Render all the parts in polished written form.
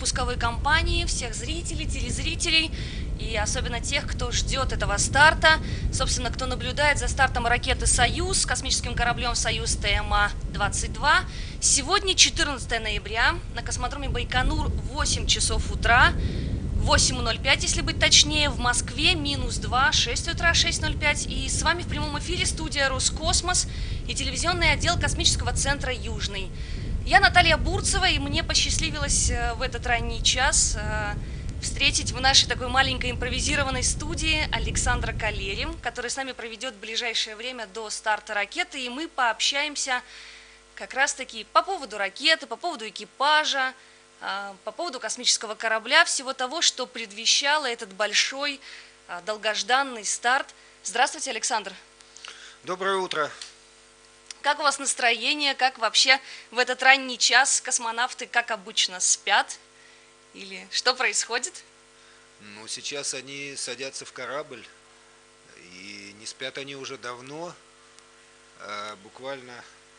пусковой кампании, всех зрителей, телезрителей и особенно тех, кто ждет этого старта. Собственно, кто наблюдает за стартом ракеты «Союз» с космическим кораблем «Союз ТМА-22. Сегодня 14 ноября, на космодроме Байконур 8 часов утра. 8:05, если быть точнее, в Москве -2, 6 утра, 6:05. И с вами в прямом эфире студия «Роскосмос» и телевизионный отдел космического центра «Южный». Я Наталья Бурцева, и мне посчастливилось в этот ранний час встретить в нашей такой маленькой импровизированной студии Александра Калери, который с нами проведет в ближайшее время до старта ракеты, и мы пообщаемся как раз-таки по поводу ракеты, по поводу экипажа, по поводу космического корабля, всего того, что предвещало этот большой, долгожданный старт. Здравствуйте, Александр. Доброе утро. Как у вас настроение? Как вообще в этот ранний час космонавты, как обычно, спят? Или что происходит? Ну, сейчас они садятся в корабль, и не спят они уже давно. Буквально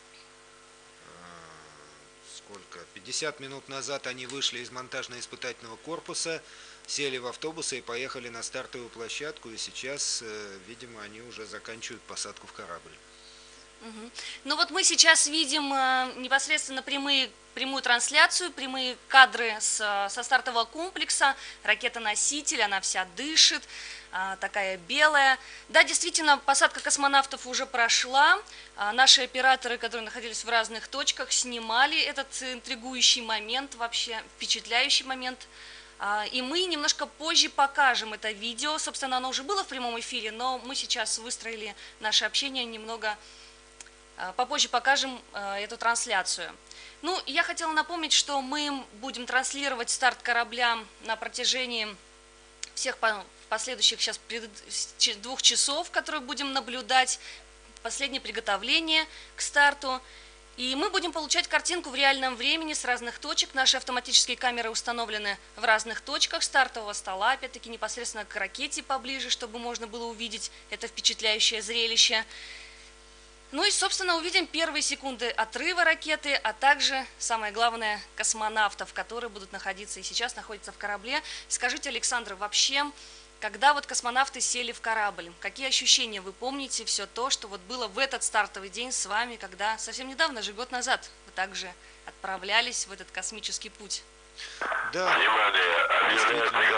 50 минут назад они вышли из монтажно-испытательного корпуса, сели в автобусы и поехали на стартовую площадку, и сейчас, видимо, они уже заканчивают посадку в корабль. Ну вот мы сейчас видим непосредственно прямую трансляцию, прямые кадры со стартового комплекса. Ракета-носитель, она вся дышит, такая белая. Да, действительно, посадка космонавтов уже прошла. Наши операторы, которые находились в разных точках, снимали этот интригующий момент, вообще впечатляющий момент. И мы немножко позже покажем это видео. Собственно, оно уже было в прямом эфире, но мы сейчас выстроили наше общение немного... Попозже покажем эту трансляцию. Ну, я хотела напомнить, что мы будем транслировать старт корабля на протяжении всех последующих сейчас 2 часов, которые будем наблюдать, последнее приготовление к старту. И мы будем получать картинку в реальном времени с разных точек. Наши автоматические камеры установлены в разных точках стартового стола, опять-таки непосредственно к ракете поближе, чтобы можно было увидеть это впечатляющее зрелище. Ну и, собственно, увидим первые секунды отрыва ракеты, а также, самое главное, космонавтов, которые будут находиться и сейчас находятся в корабле. Скажите, Александр, вообще, когда вот космонавты сели в корабль, какие ощущения вы помните, все то, что вот было в этот стартовый день с вами, когда совсем недавно, же год назад, вы также отправлялись в этот космический путь? Да, действительно,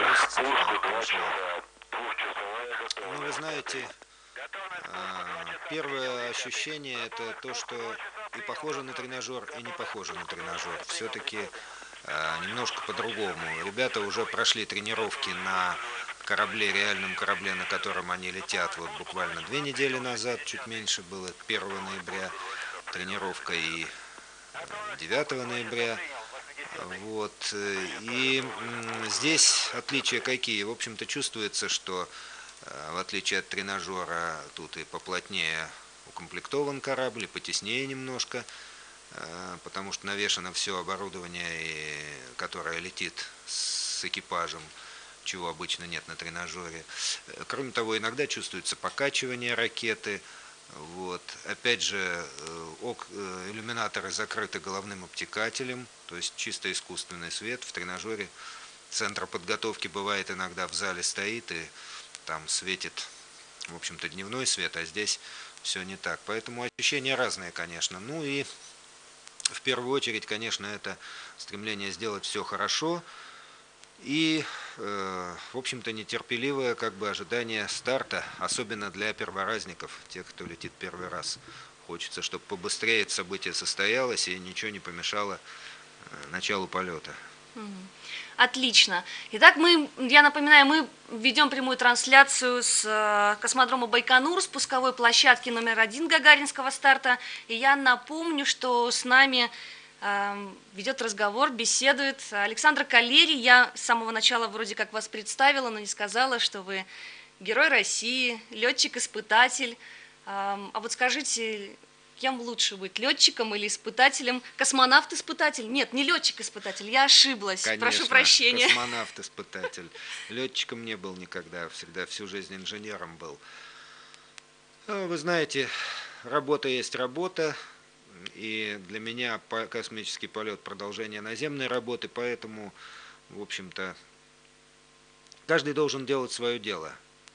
ну, вы знаете, первое ощущение – это то, что и похоже на тренажер, и не похоже на тренажер. Все-таки немножко по-другому. Ребята уже прошли тренировки на корабле, реальном корабле, на котором они летят, вот буквально 2 недели назад, чуть меньше было, 1 ноября тренировка и 9 ноября. Вот. И здесь отличия какие? В общем-то, чувствуется, что в отличие от тренажера, тут и поплотнее укомплектован корабль, и потеснее немножко, потому что навешано все оборудование, которое летит с экипажем, чего обычно нет на тренажере. Кроме того, иногда чувствуется покачивание ракеты. Вот. Опять же, иллюминаторы закрыты головным обтекателем, то есть чисто искусственный свет. В тренажере центр подготовки бывает иногда в зале стоит и там светит, в общем-то, дневной свет, а здесь все не так. Поэтому ощущения разные, конечно. Ну и в первую очередь, конечно, это стремление сделать все хорошо и, в общем-то, нетерпеливое как бы ожидание старта, особенно для перворазников, тех, кто летит первый раз. Хочется, чтобы побыстрее это событие состоялось и ничего не помешало началу полета. Отлично. Итак, я напоминаю, мы ведем прямую трансляцию с космодрома Байконур, с пусковой площадки номер 1 Гагаринского старта. И я напомню, что с нами ведет разговор, беседует Александр Калери. Я с самого начала вроде как вас представила, но не сказала, что вы герой России, летчик-испытатель. А вот скажите, кем лучше быть, летчиком или испытателем? Космонавт-испытатель? Нет, не летчик-испытатель, я ошиблась. Конечно, прошу прощения. Космонавт-испытатель. Летчиком не был никогда, всю жизнь инженером был. Вы знаете, работа есть работа, и для меня космический полет – продолжение наземной работы, поэтому, в общем-то, каждый должен делать свое дело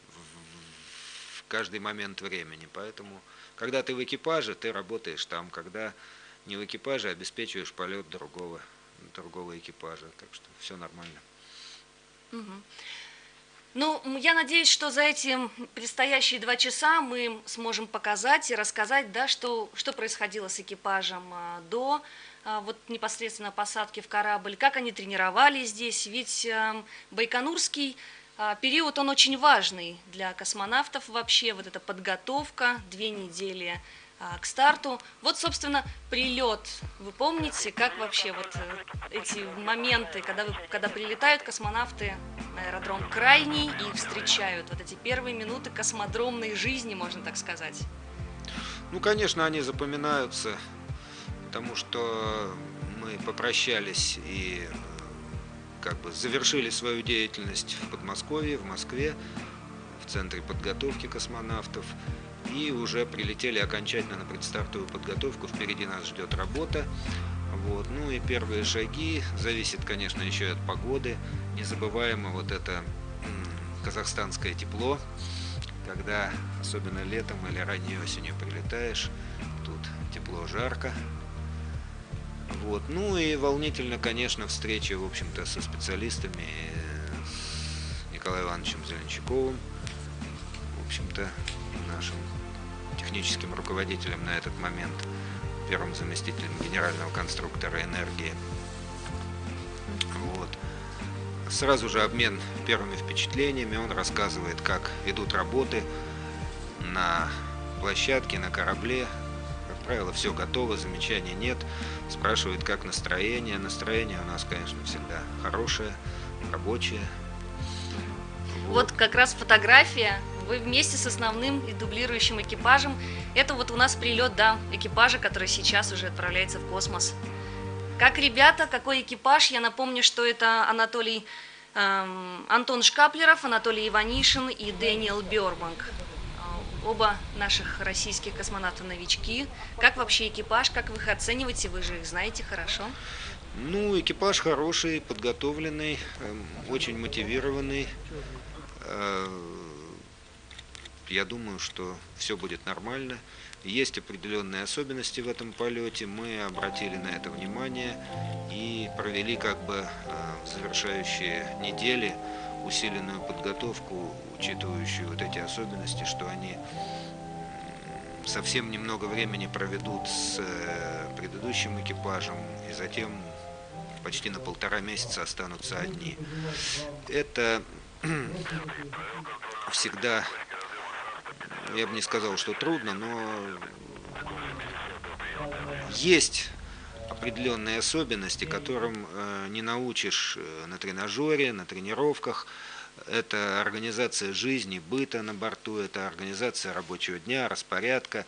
в каждый момент времени. Поэтому, когда ты в экипаже, ты работаешь там, когда не в экипаже, обеспечиваешь полет другого экипажа. Так что все нормально. Мгм. Ну, я надеюсь, что за эти предстоящие 2 часа мы сможем показать и рассказать, да, что происходило с экипажем до вот непосредственно посадки в корабль, как они тренировались здесь. Ведь Байконурский период, он очень важный для космонавтов вообще, вот эта подготовка, 2 недели к старту. Вот, собственно, прилет. Вы помните, как вообще вот эти моменты, когда прилетают космонавты на аэродром Крайний и встречают вот эти первые минуты космодромной жизни, можно так сказать? Ну, конечно, они запоминаются, потому что мы попрощались и как бы завершили свою деятельность в Подмосковье, в Москве, в Центре подготовки космонавтов. И уже прилетели окончательно на предстартовую подготовку. Впереди нас ждет работа. Вот. Ну и первые шаги. Зависит, конечно, еще и от погоды. Незабываемо вот это казахстанское тепло, когда особенно летом или ранней осенью прилетаешь. Тут тепло, жарко. Вот. Ну и волнительно, конечно, встреча, в общем-то, со специалистами, с Николаем Ивановичем Зеленщиковым, в общем-то, нашим техническим руководителем на этот момент, первым заместителем генерального конструктора энергии. Вот. Сразу же обмен первыми впечатлениями, он рассказывает, как идут работы на площадке, на корабле. Как правило, все готово, замечаний нет. Спрашивает, как настроение. Настроение у нас, конечно, всегда хорошее, рабочее. Вот как раз фотография. Вы вместе с основным и дублирующим экипажем. Это вот у нас прилет, да, экипажа, который сейчас уже отправляется в космос. Как ребята, какой экипаж? Я напомню, что это Антон Шкаплеров, Анатолий Иванишин и Дэниел Бёрбанк. Оба наших российских космонавта-новички. Как вообще экипаж? Как вы их оцениваете? Вы же их знаете хорошо. Ну, экипаж хороший, подготовленный, очень мотивированный. Я думаю, что все будет нормально. Есть определенные особенности в этом полете. Мы обратили на это внимание и провели как бы в завершающие недели усиленную подготовку, учитывающую вот эти особенности, что они совсем немного времени проведут с предыдущим экипажем и затем почти на 1,5 месяца останутся одни. Это всегда, я бы не сказал, что трудно, но есть определенные особенности, которым не научишь на тренажере, на тренировках. Это организация жизни, быта на борту, это организация рабочего дня, распорядка.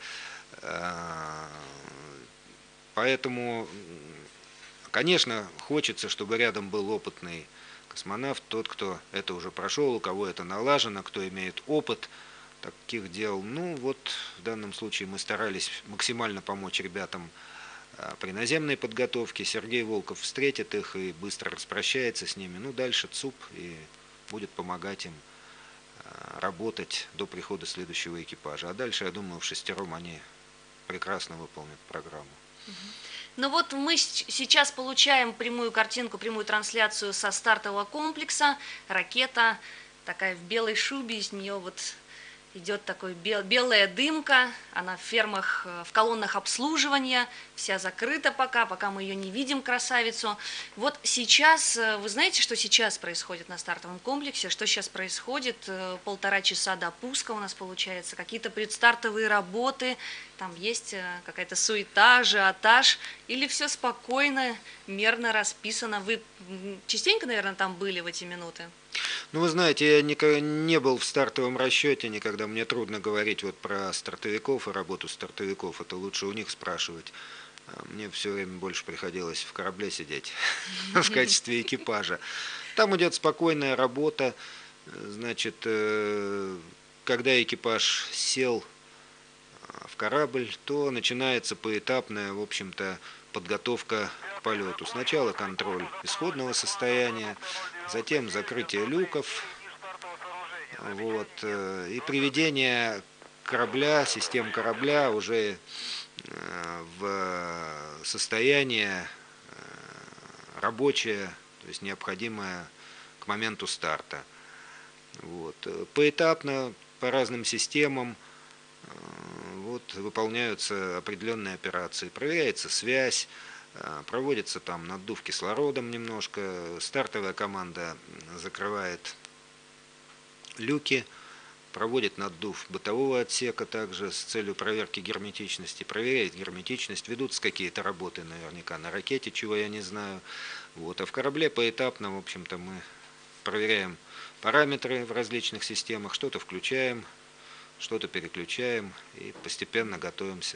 Поэтому, конечно, хочется, чтобы рядом был опытный космонавт, тот, кто это уже прошел, у кого это налажено, кто имеет опыт таких дел. Ну вот в данном случае мы старались максимально помочь ребятам при наземной подготовке. Сергей Волков встретит их и быстро распрощается с ними. Ну дальше ЦУП и будет помогать им работать до прихода следующего экипажа. А дальше, я думаю, вшестером они прекрасно выполнят программу. Ну вот мы сейчас получаем прямую картинку, прямую трансляцию со стартового комплекса. Ракета такая в белой шубе, из нее вот идет такой белая дымка, она в фермах, в колоннах обслуживания, вся закрыта пока мы ее не видим, красавицу. Вот сейчас, вы знаете, что сейчас происходит на стартовом комплексе, что сейчас происходит? 1,5 часа до пуска у нас получается, какие-то предстартовые работы, там есть какая-то суета, ажиотаж, или все спокойно, мерно расписано? Вы частенько, наверное, там были в эти минуты? Ну, вы знаете, я никогда не был в стартовом расчете, никогда мне трудно говорить вот про стартовиков и работу стартовиков, это лучше у них спрашивать. Мне все время больше приходилось в корабле сидеть в качестве экипажа. Там идет спокойная работа, значит, когда экипаж сел в корабль, то начинается поэтапная, в общем-то, подготовка к полету. Сначала контроль исходного состояния, затем закрытие люков, вот, и приведение корабля, систем корабля уже в состояние рабочее, то есть необходимое к моменту старта. Вот. Поэтапно, по разным системам вот, выполняются определенные операции. Проверяется связь, проводится там наддув кислородом немножко, стартовая команда закрывает люки, проводит наддув бытового отсека также с целью проверки герметичности, проверяет герметичность, ведутся какие-то работы наверняка на ракете, чего я не знаю. Вот. А в корабле поэтапно, в общем-то, мы проверяем параметры в различных системах, что-то включаем, что-то переключаем и постепенно готовимся.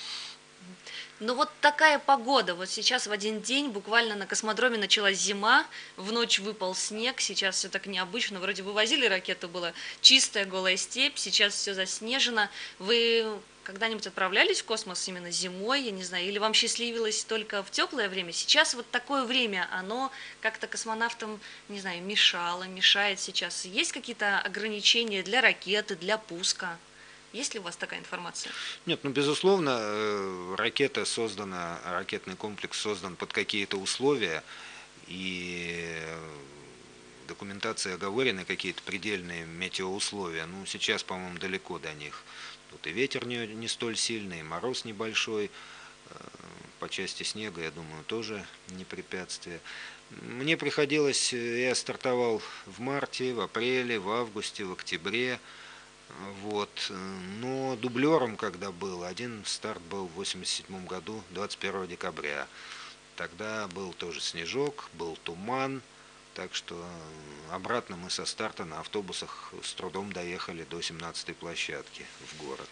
Ну вот такая погода, вот сейчас в один день буквально на космодроме началась зима, в ночь выпал снег, сейчас все так необычно, вроде вывозили ракету, была чистая голая степь, сейчас все заснежено. Вы когда-нибудь отправлялись в космос именно зимой, я не знаю, или вам счастливилось только в теплое время? Сейчас вот такое время, оно как-то космонавтам, не знаю, мешало, мешает сейчас. Есть какие-то ограничения для ракеты, для пуска? Есть ли у вас такая информация? Нет, ну безусловно, ракета создана, ракетный комплекс создан под какие-то условия, и документация оговорены какие-то предельные метеоусловия. Ну, сейчас, по-моему, далеко до них. Тут и ветер не столь сильный, и мороз небольшой. По части снега, я думаю, тоже не препятствие. Мне приходилось, я стартовал в марте, в апреле, в августе, в октябре. Вот. Но дублером, когда был, один старт был в 1987 году, 21 декабря. Тогда был тоже снежок, был туман, так что обратно мы со старта на автобусах с трудом доехали до 17-й площадки в город.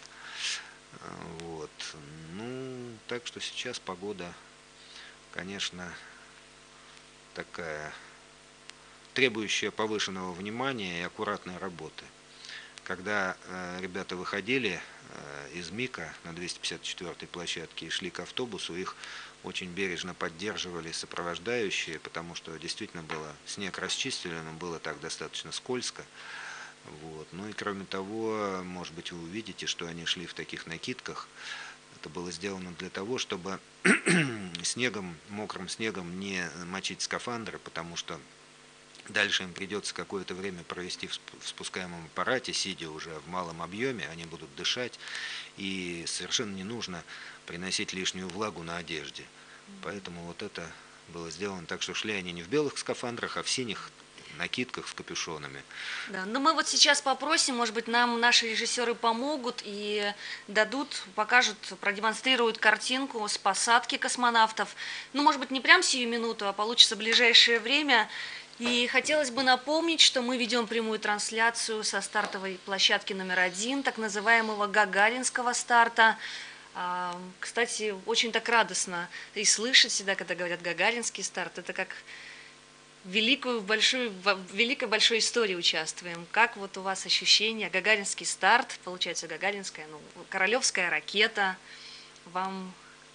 Вот. Ну, так что сейчас погода, конечно, такая, требующая повышенного внимания и аккуратной работы. Когда ребята выходили из МИКа на 254-й площадке и шли к автобусу, их очень бережно поддерживали сопровождающие, потому что действительно было, снег расчистили, но было так достаточно скользко. Вот. Ну и кроме того, может быть, вы увидите, что они шли в таких накидках. Это было сделано для того, чтобы снегом, мокрым снегом не мочить скафандры, потому что дальше им придется какое-то время провести в спускаемом аппарате, сидя уже в малом объеме, они будут дышать, и совершенно не нужно приносить лишнюю влагу на одежде. Поэтому вот это было сделано так, что шли они не в белых скафандрах, а в синих накидках с капюшонами. Да, но мы вот сейчас попросим, может быть, нам наши режиссеры помогут и дадут, покажут, продемонстрируют картинку с посадки космонавтов. Ну, может быть, не прям сию минуту, а получится в ближайшее время. И хотелось бы напомнить, что мы ведем прямую трансляцию со стартовой площадки номер 1, так называемого гагаринского старта. Кстати, очень так радостно и слышать всегда, когда говорят гагаринский старт. Это как в великой большой истории участвуем. Как вот у вас ощущения? Гагаринский старт, получается гагаринская, ну, королевская ракета. Вам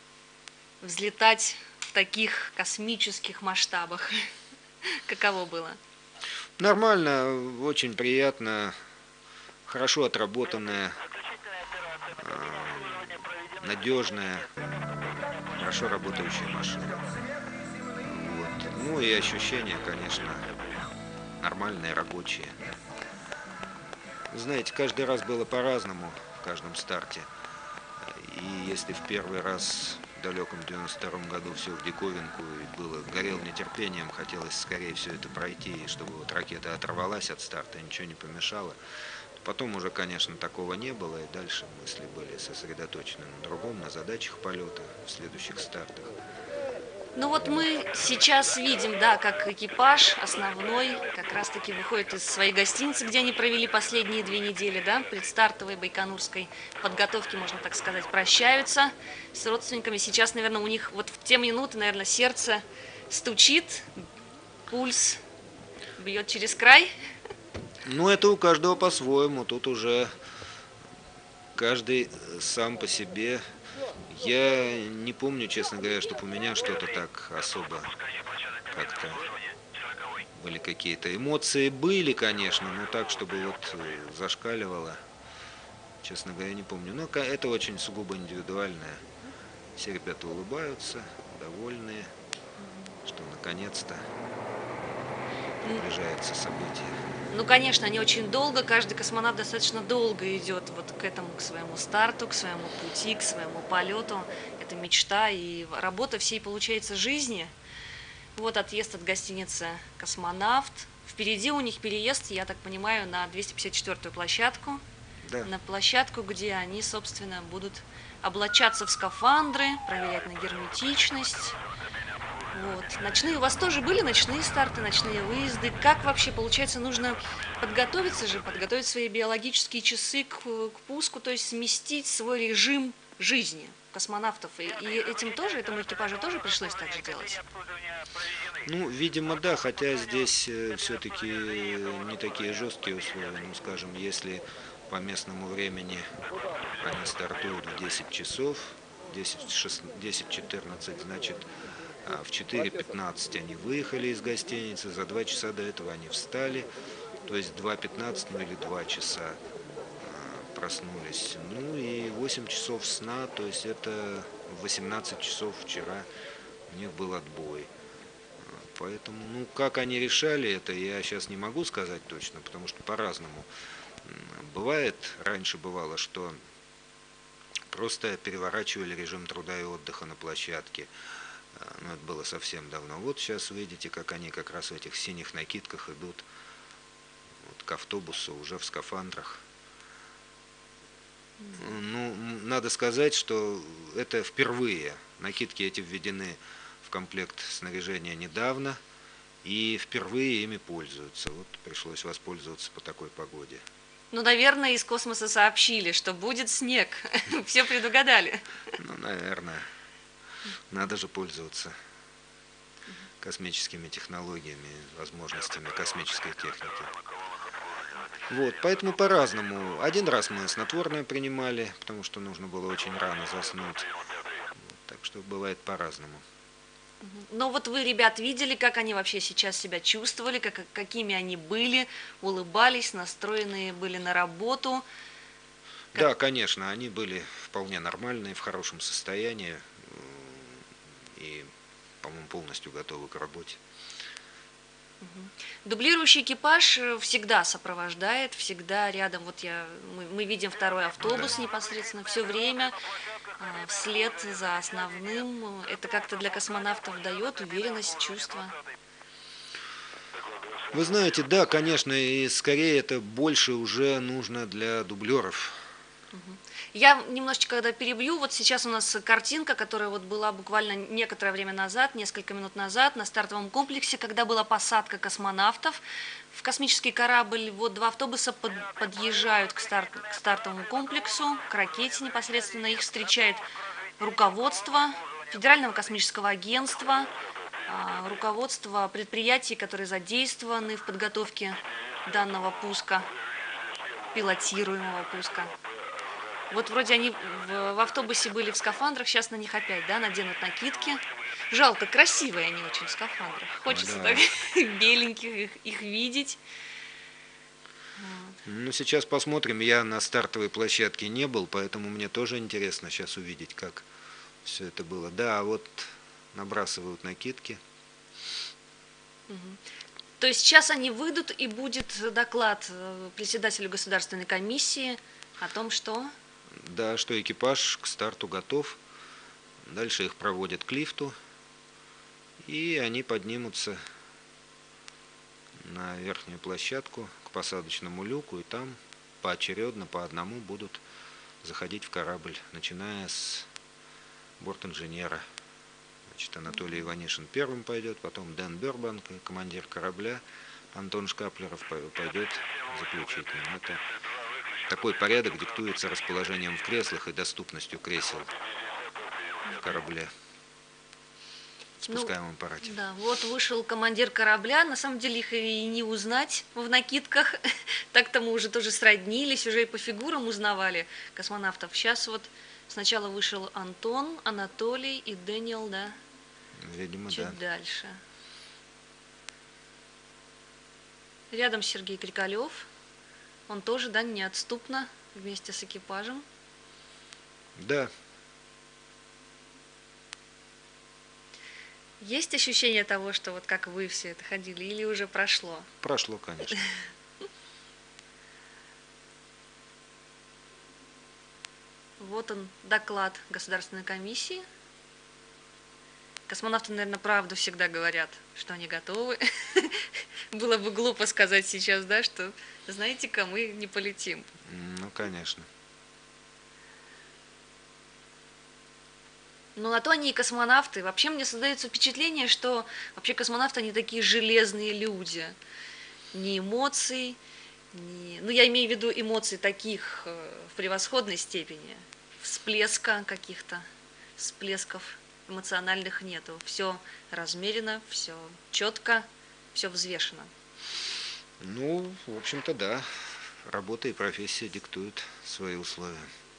взлетать в таких космических масштабах. Каково было? Нормально, очень приятно, хорошо отработанная, надежная, хорошо работающая машина. Вот. Ну и ощущения, конечно, нормальные, рабочие. Знаете, каждый раз было по-разному в каждом старте. И если в первый раз в далеком 92-м году все в диковинку и было, горел нетерпением, хотелось скорее все это пройти, и чтобы вот ракета оторвалась от старта, ничего не помешало. Потом уже, конечно, такого не было, и дальше мысли были сосредоточены на другом, на задачах полета в следующих стартах. Ну вот мы сейчас видим, да, как экипаж основной как раз-таки выходит из своей гостиницы, где они провели последние 2 недели, да, предстартовой байконурской подготовки, можно так сказать, прощаются с родственниками. Сейчас, наверное, у них вот в те минуты, наверное, сердце стучит, пульс бьет через край. Ну, это у каждого по-своему, тут уже каждый сам по себе. Я не помню, честно говоря, чтобы у меня что-то так особо как-то были какие-то эмоции. Были, конечно, но так, чтобы вот зашкаливало, честно говоря, не помню. Но это очень сугубо индивидуальное. Все ребята улыбаются, довольные, что наконец-то приближается событие. Ну, конечно, они очень долго, каждый космонавт достаточно долго идет вот к этому, к своему старту, к своему пути, к своему полету. Это мечта и работа всей, получается, жизни. Вот отъезд от гостиницы «Космонавт». Впереди у них переезд, я так понимаю, на 254-ю площадку. Да. На площадку, где они, собственно, будут облачаться в скафандры, проверять на герметичность. Вот. Ночные у вас тоже были ночные старты, ночные выезды? Как вообще, получается, нужно подготовиться же, подготовить свои биологические часы к пуску, то есть сместить свой режим жизни космонавтов? И этому экипажу тоже пришлось так же делать? Ну, видимо, да, хотя здесь все-таки не такие жесткие условия. Ну, скажем, если по местному времени они стартуют в 10 часов, 10-14, значит, в 4:15 они выехали из гостиницы, за 2 часа до этого они встали, то есть 2:15, ну или 2 часа проснулись. Ну и 8 часов сна, то есть это 18 часов вчера у них был отбой. Поэтому, ну, как они решали это, я сейчас не могу сказать точно, потому что по-разному. Бывает, раньше бывало, что просто переворачивали режим труда и отдыха на площадке. Ну, это было совсем давно. Вот сейчас вы видите, как они как раз в этих синих накидках идут вот к автобусу уже в скафандрах. Ну, надо сказать, что это впервые. Накидки эти введены в комплект снаряжения недавно, и впервые ими пользуются. Вот пришлось воспользоваться по такой погоде. Ну, наверное, из космоса сообщили, что будет снег. Все предугадали. Ну, наверное. Надо же пользоваться космическими технологиями, возможностями космической техники. Вот, поэтому по-разному. Один раз мы снотворное принимали, потому что нужно было очень рано заснуть. Вот, так что бывает по-разному. Но вот вы, ребят, видели, как они вообще сейчас себя чувствовали, какими они были, улыбались, настроенные были на работу. Да, конечно, они были вполне нормальные, в хорошем состоянии и, по-моему, полностью готовы к работе. Дублирующий экипаж всегда сопровождает, всегда рядом. Вот мы видим второй автобус непосредственно все время вслед за основным. Это как-то для космонавтов дает уверенность, чувство. Вы знаете, да, конечно, и скорее это больше уже нужно для дублеров. Я немножечко когда перебью, вот сейчас у нас картинка, которая вот была буквально некоторое время назад, несколько минут назад на стартовом комплексе, когда была посадка космонавтов в космический корабль. Вот два автобуса подъезжают к стартовому комплексу, к ракете непосредственно. Их встречает руководство Федерального космического агентства, руководство предприятий, которые задействованы в подготовке данного пуска, пилотируемого пуска. Вот вроде они в автобусе были в скафандрах, сейчас на них опять, да, наденут накидки. Жалко, красивые они очень в скафандрах. Хочется Да. так беленьких их видеть. Ну, сейчас посмотрим. Я на стартовой площадке не был, поэтому мне тоже интересно сейчас увидеть, как все это было. Да, вот набрасывают накидки. То есть сейчас они выйдут, и будет доклад председателю государственной комиссии о том, что... Да, что экипаж к старту готов. Дальше их проводят к лифту, и они поднимутся на верхнюю площадку к посадочному люку, и там поочередно по одному будут заходить в корабль, начиная с борт-инженера. Значит, Анатолий Иванишин первым пойдет, потом Дэн Бербанк, командир корабля, Антон Шкаплеров пойдет заключительным. Это такой порядок диктуется расположением в креслах и доступностью кресел в корабле. в Ну, спускаемом аппарате. да, вот вышел командир корабля, на самом деле их и не узнать в накидках, так-то мы уже тоже сроднились, уже и по фигурам узнавали космонавтов. Сейчас вот сначала вышел Антон, Анатолий и Дэниел, да, Видимо, да. чуть дальше. Рядом Сергей Крикалев, он тоже, да, неотступно вместе с экипажем. Да, Есть ощущение того, что вот как вы все это ходили, или уже прошло? прошло, конечно. Вот он, доклад Государственной комиссии. Космонавты, наверное, правду всегда говорят, что они готовы. Было бы глупо сказать сейчас, да, что, знаете-ка, мы не полетим. Ну, конечно. Но на то они и космонавты. Вообще мне создается впечатление, что вообще космонавты, они такие железные люди. Ни эмоций, ни... Ну, я имею в виду эмоций таких в превосходной степени. Всплеска каких-то, всплесков эмоциональных нету. Все размеренно, все четко, все взвешено. Ну, в общем-то, да. Работа и профессия диктуют свои условия.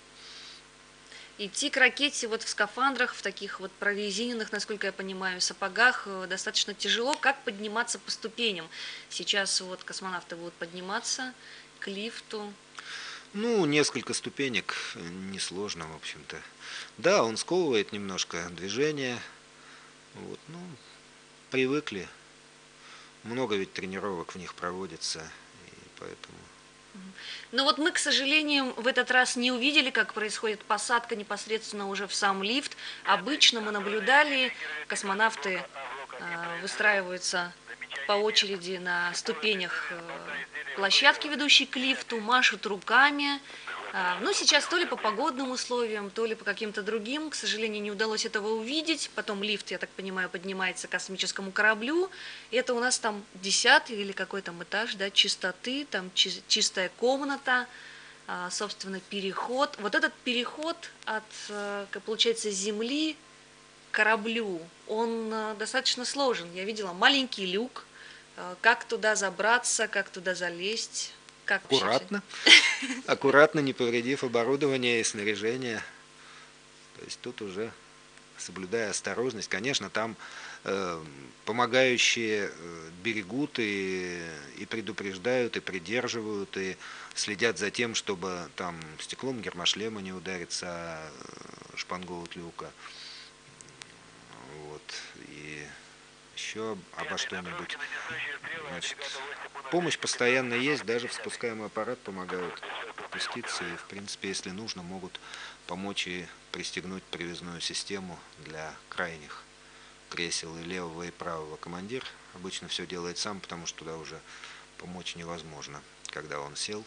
Идти к ракете вот в скафандрах, в таких вот прорезиненных, насколько я понимаю, сапогах достаточно тяжело. Как подниматься по ступеням? Сейчас вот космонавты будут подниматься к лифту. Ну, несколько ступенек, несложно, в общем-то. Да, он сковывает немножко движение. Вот, ну, привыкли. Много ведь тренировок в них проводится, и поэтому... Но вот мы, к сожалению, в этот раз не увидели, как происходит посадка непосредственно уже в сам лифт. Обычно мы наблюдали, космонавты выстраиваются по очереди на ступенях площадки, ведущей к лифту, машут руками. Но сейчас то ли по погодным условиям, то ли по каким-то другим, к сожалению, не удалось этого увидеть. Потом лифт, я так понимаю, поднимается к космическому кораблю. И это у нас там 10-й или какой там этаж, да, чистоты, там чистая комната, собственно, переход. Вот этот переход от, получается, Земли к кораблю, он достаточно сложен. Я видела маленький люк, как туда забраться, как туда залезть. Как Аккуратно, аккуратно, не повредив оборудование и снаряжение. То есть тут уже, соблюдая осторожность, конечно, там помогающие берегут и предупреждают, и придерживают, и следят за тем, чтобы там стеклом гермошлема не удариться, а шпангоут люка. Вот. И еще обо что-нибудь. Значит, помощь постоянно есть, даже в спускаемый аппарат помогают опуститься, и, в принципе, если нужно, могут помочь и пристегнуть привязную систему для крайних кресел и левого, и правого. Командир обычно все делает сам, потому что туда уже помочь невозможно, когда он сел.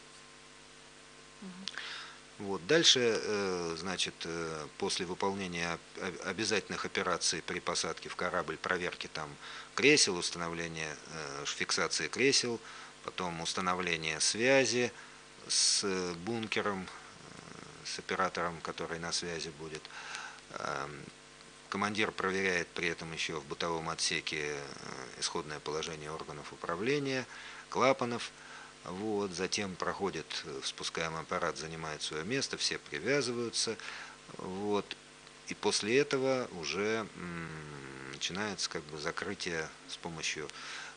Вот. Дальше, значит, после выполнения обязательных операций при посадке в корабль, проверки там кресел, установления фиксации кресел, потом установление связи с бункером, с оператором, который на связи будет. Командир проверяет при этом еще в бытовом отсеке исходное положение органов управления, клапанов. Вот, затем проходит в спускаемый аппарат, занимает свое место, все привязываются. Вот, и после этого уже начинается как бы закрытие с помощью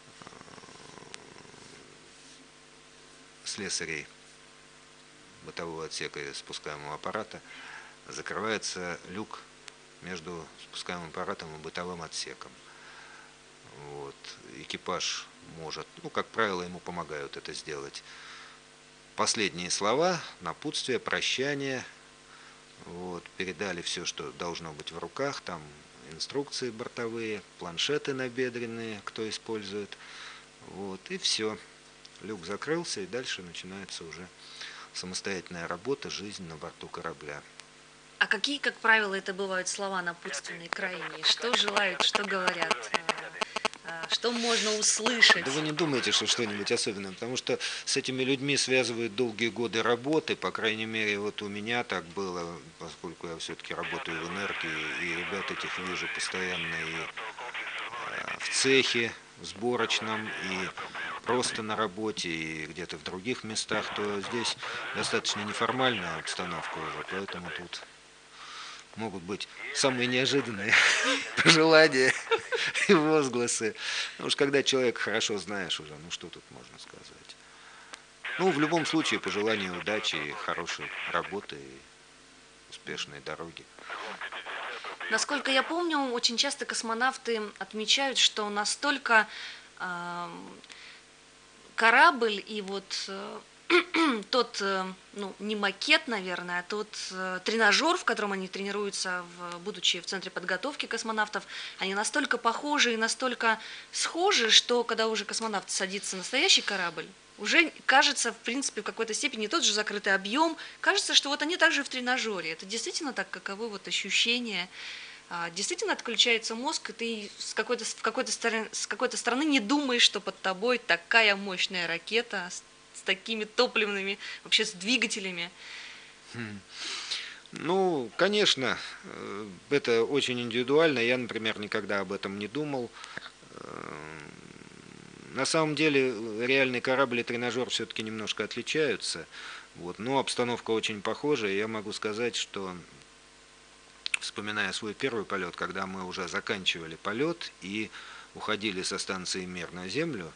слесарей бытового отсека и спускаемого аппарата. Закрывается люк между спускаемым аппаратом и бытовым отсеком. Вот. Экипаж может, ну, как правило, ему помогают это сделать. Последние слова, напутствие, прощание. Вот. Передали все, что должно быть в руках. Там инструкции бортовые, планшеты набедренные, кто использует. Вот. И все. Люк закрылся, и дальше начинается уже самостоятельная работа, жизнь на борту корабля. А какие, как правило, это бывают слова напутственные, крайние? Что желают, что говорят? Что можно услышать? Да вы не думаете, что что-нибудь особенное, потому что с этими людьми связывают долгие годы работы, по крайней мере, вот у меня так было, поскольку я все-таки работаю в энергии, и ребят этих вижу постоянно, и в цехе, в сборочном и просто на работе и где-то в других местах, то здесь достаточно неформальная обстановка уже, поэтому тут могут быть самые неожиданные пожелания и возгласы. Ну уж когда человека хорошо знаешь уже, ну что тут можно сказать. Ну, в любом случае, пожелания удачи, хорошей работы и успешной дороги. Насколько я помню, очень часто космонавты отмечают, что настолько корабль и вот тот, ну, не макет, наверное, а тот тренажер, в котором они тренируются, будучи в центре подготовки космонавтов, они настолько похожи и настолько схожи, что когда уже космонавт садится в настоящий корабль, уже кажется, в принципе, в какой-то степени тот же закрытый объем, кажется, что вот они также в тренажере. Это действительно так, каковы вот ощущения? Действительно отключается мозг, и ты с какой-то стороны не думаешь, что под тобой такая мощная ракета с такими топливными, вообще с двигателями. Ну, конечно, это очень индивидуально. Я, например, никогда об этом не думал. На самом деле, реальный корабль и тренажер все-таки немножко отличаются. Вот, но обстановка очень похожа. Я могу сказать, что, вспоминая свой первый полет, когда мы уже заканчивали полет и уходили со станции Мир на Землю,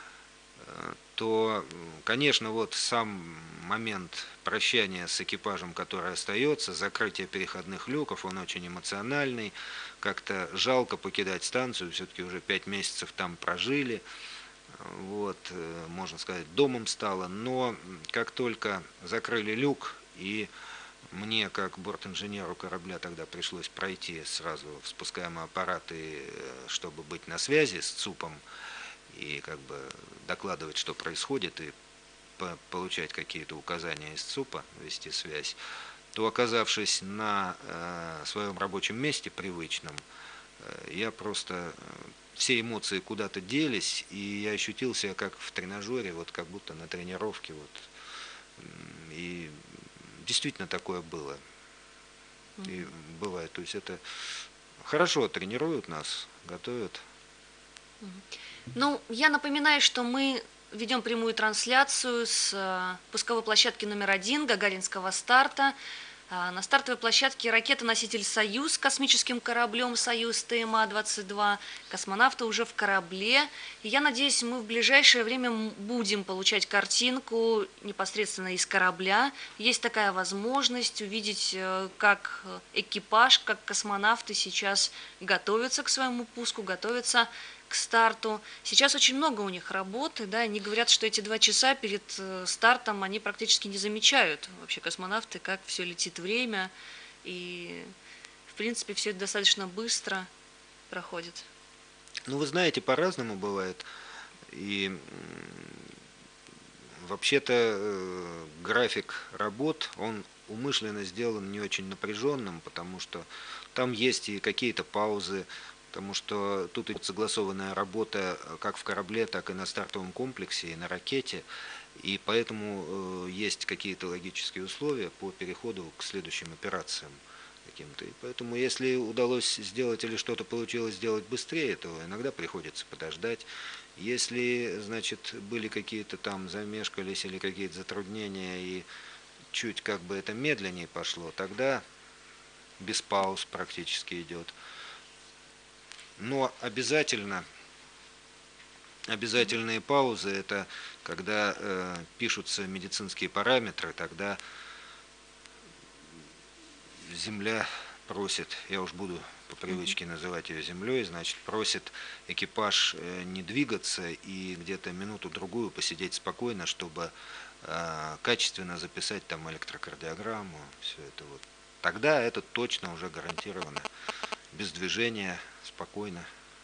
то, конечно, вот сам момент прощания с экипажем, который остается, закрытие переходных люков, он очень эмоциональный. Как-то жалко покидать станцию, все-таки уже 5 месяцев там прожили. Вот, можно сказать, домом стало. Но как только закрыли люк, и мне, как бортинженеру корабля, тогда пришлось пройти сразу в спускаемый аппарат, чтобы быть на связи с ЦУПом, и как бы докладывать, что происходит, и получать какие-то указания из ЦУПа, вести связь, то, оказавшись на своем рабочем месте привычном, я просто... все эмоции куда-то делись, и я ощутил себя как в тренажере, вот как будто на тренировке. Вот. И действительно такое было. И бывает. То есть это хорошо тренируют нас, готовят. Ну, я напоминаю, что мы ведем прямую трансляцию с пусковой площадки номер 1 Гагаринского старта. На стартовой площадке ракета-носитель «Союз» с космическим кораблем «Союз» ТМА-22. Космонавты уже в корабле. И я надеюсь, мы в ближайшее время будем получать картинку непосредственно из корабля. Есть такая возможность увидеть, как экипаж, как космонавты сейчас готовятся к своему пуску, готовятся к старту. Сейчас очень много у них работы, да, они говорят, что эти 2 часа перед стартом они практически не замечают, вообще космонавты, как все летит время, и в принципе все это достаточно быстро проходит. Ну, вы знаете, по-разному бывает. И вообще-то график работ, он умышленно сделан не очень напряженным, потому что там есть и какие-то паузы, потому что тут идет согласованная работа как в корабле, так и на стартовом комплексе, и на ракете, и поэтому есть какие-то логические условия по переходу к следующим операциям каким-то. И поэтому, если удалось сделать или что-то получилось сделать быстрее, то иногда приходится подождать. Если, значит, были какие-то там замешкались или какие-то затруднения, и чуть как бы это медленнее пошло, тогда без пауз практически идет. Но обязательные паузы — это когда пишутся медицинские параметры, тогда Земля просит, я уж буду по привычке называть ее Землей, значит, просит экипаж не двигаться и где-то минуту-другую посидеть спокойно, чтобы качественно записать там электрокардиограмму, все это вот. Тогда это точно уже гарантированно. Без движения, спокойно.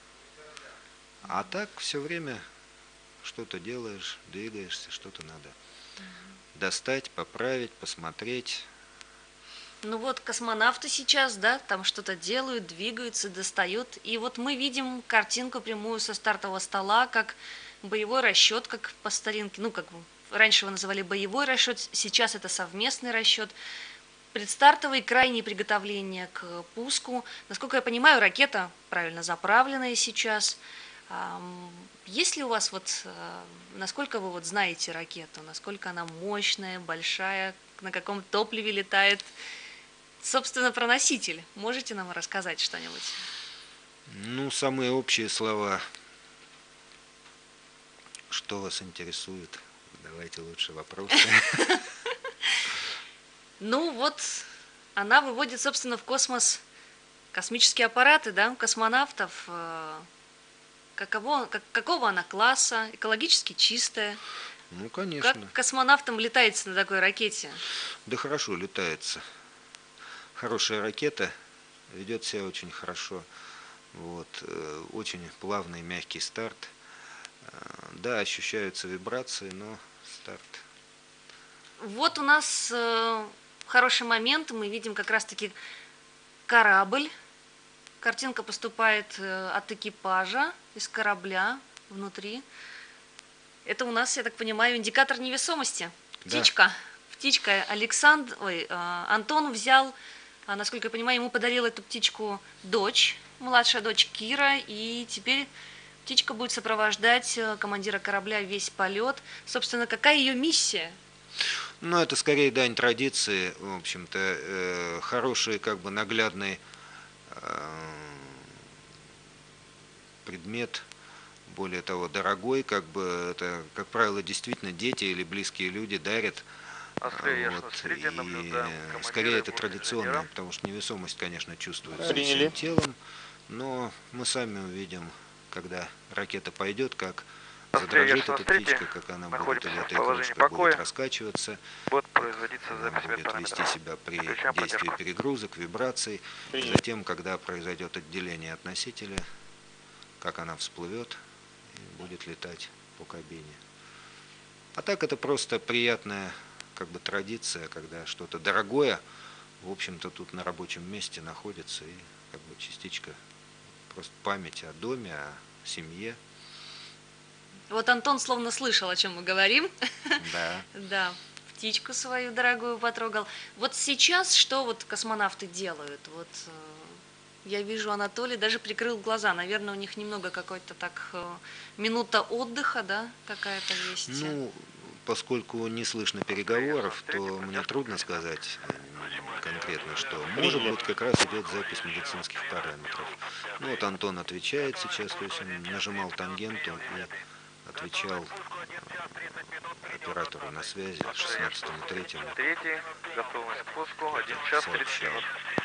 А так все время что-то делаешь, двигаешься, что-то надо достать, поправить, посмотреть. Ну вот космонавты сейчас, да, там что-то делают, двигаются, достают. И вот мы видим картинку прямую со стартового стола, как боевой расчет, как по старинке, ну как раньше его называли боевой расчет, сейчас это совместный расчет. Предстартовые крайние приготовления к пуску. Насколько я понимаю, ракета правильно заправленная сейчас. Есть ли у вас насколько вы знаете ракету, насколько она мощная, большая, на каком топливе летает? Собственно, про носитель. Можете нам рассказать что-нибудь? Ну, самые общие слова. Что вас интересует? Давайте лучше вопросы. Ну вот, она выводит, собственно, в космос космические аппараты, да, космонавтов. Какого она класса? Экологически чистая? Ну, Как конечно. космонавтам летается на такой ракете? Да хорошо летается. Хорошая ракета, ведет себя очень хорошо. Вот, очень плавный, мягкий старт. Да, ощущаются вибрации, но старт. Вот у нас хороший момент. Мы видим как раз-таки корабль. Картинка поступает от экипажа, из корабля внутри. Это у нас, я так понимаю, индикатор невесомости. Птичка. Да. Птичка. Антон взял, насколько я понимаю, ему подарил эту птичку дочь, младшая дочь Кира, и теперь птичка будет сопровождать командира корабля весь полет. Собственно, какая ее миссия? Ну, это скорее дань традиции, в общем-то, хороший, как бы наглядный предмет, более того, дорогой, как бы это, как правило, действительно дети или близкие люди дарят. Вот, и скорее это традиционное, потому что невесомость, конечно, чувствуется всем телом, но мы сами увидим, когда ракета пойдет, как задрожит эта птичка, как она будет, или эта игрушка будет раскачиваться, как она будет вести себя при действии перегрузок, вибраций, затем, когда произойдет отделение от носителя, как она всплывет и будет летать по кабине. А так это просто приятная, как бы, традиция, когда что-то дорогое, в общем-то, тут на рабочем месте находится, и как бы частичка просто памяти о доме, о семье. Вот Антон словно слышал, о чем мы говорим. Да. Да, птичку свою дорогую потрогал. Вот сейчас что вот космонавты делают? Вот я вижу, Анатолий даже прикрыл глаза. Наверное, у них немного какой-то так минута отдыха, да, какая-то есть. Ну, поскольку не слышно переговоров, то мне трудно сказать конкретно, что. Может быть, как раз идет запись медицинских параметров. Ну вот Антон отвечает сейчас, то есть он нажимал тангенту и отвечал оператору на связи 16-му, 3-му. Готовность к пуску, 1 час 30 минут.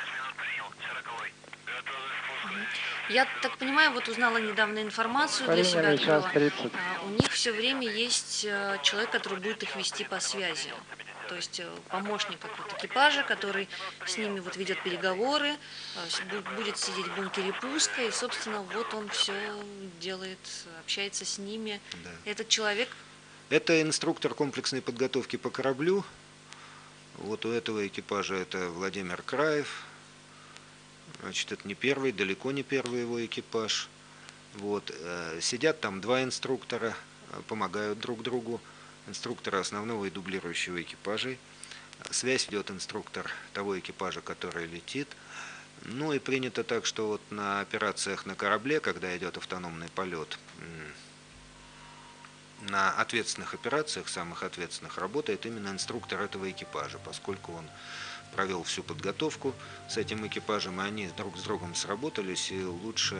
Я так понимаю, вот узнала недавно информацию для себя открыла. У них все время есть человек, который будет их вести по связи. То есть помощник какого-то экипажа, который с ними вот ведет переговоры, будет сидеть в бункере пуска, и, собственно, вот он все делает, общается с ними. Да. Этот человек... Это инструктор комплексной подготовки по кораблю. Вот у этого экипажа это Владимир Краев. Значит, это не первый, далеко не первый его экипаж. Вот. Сидят там два инструктора, помогают друг другу. Инструктора основного и дублирующего экипажей. Связь ведет инструктор того экипажа, который летит. Ну и принято так, что вот на операциях на корабле, когда идет автономный полет, на ответственных операциях, самых ответственных, работает именно инструктор этого экипажа, поскольку он провел всю подготовку с этим экипажем, и они друг с другом сработались и лучше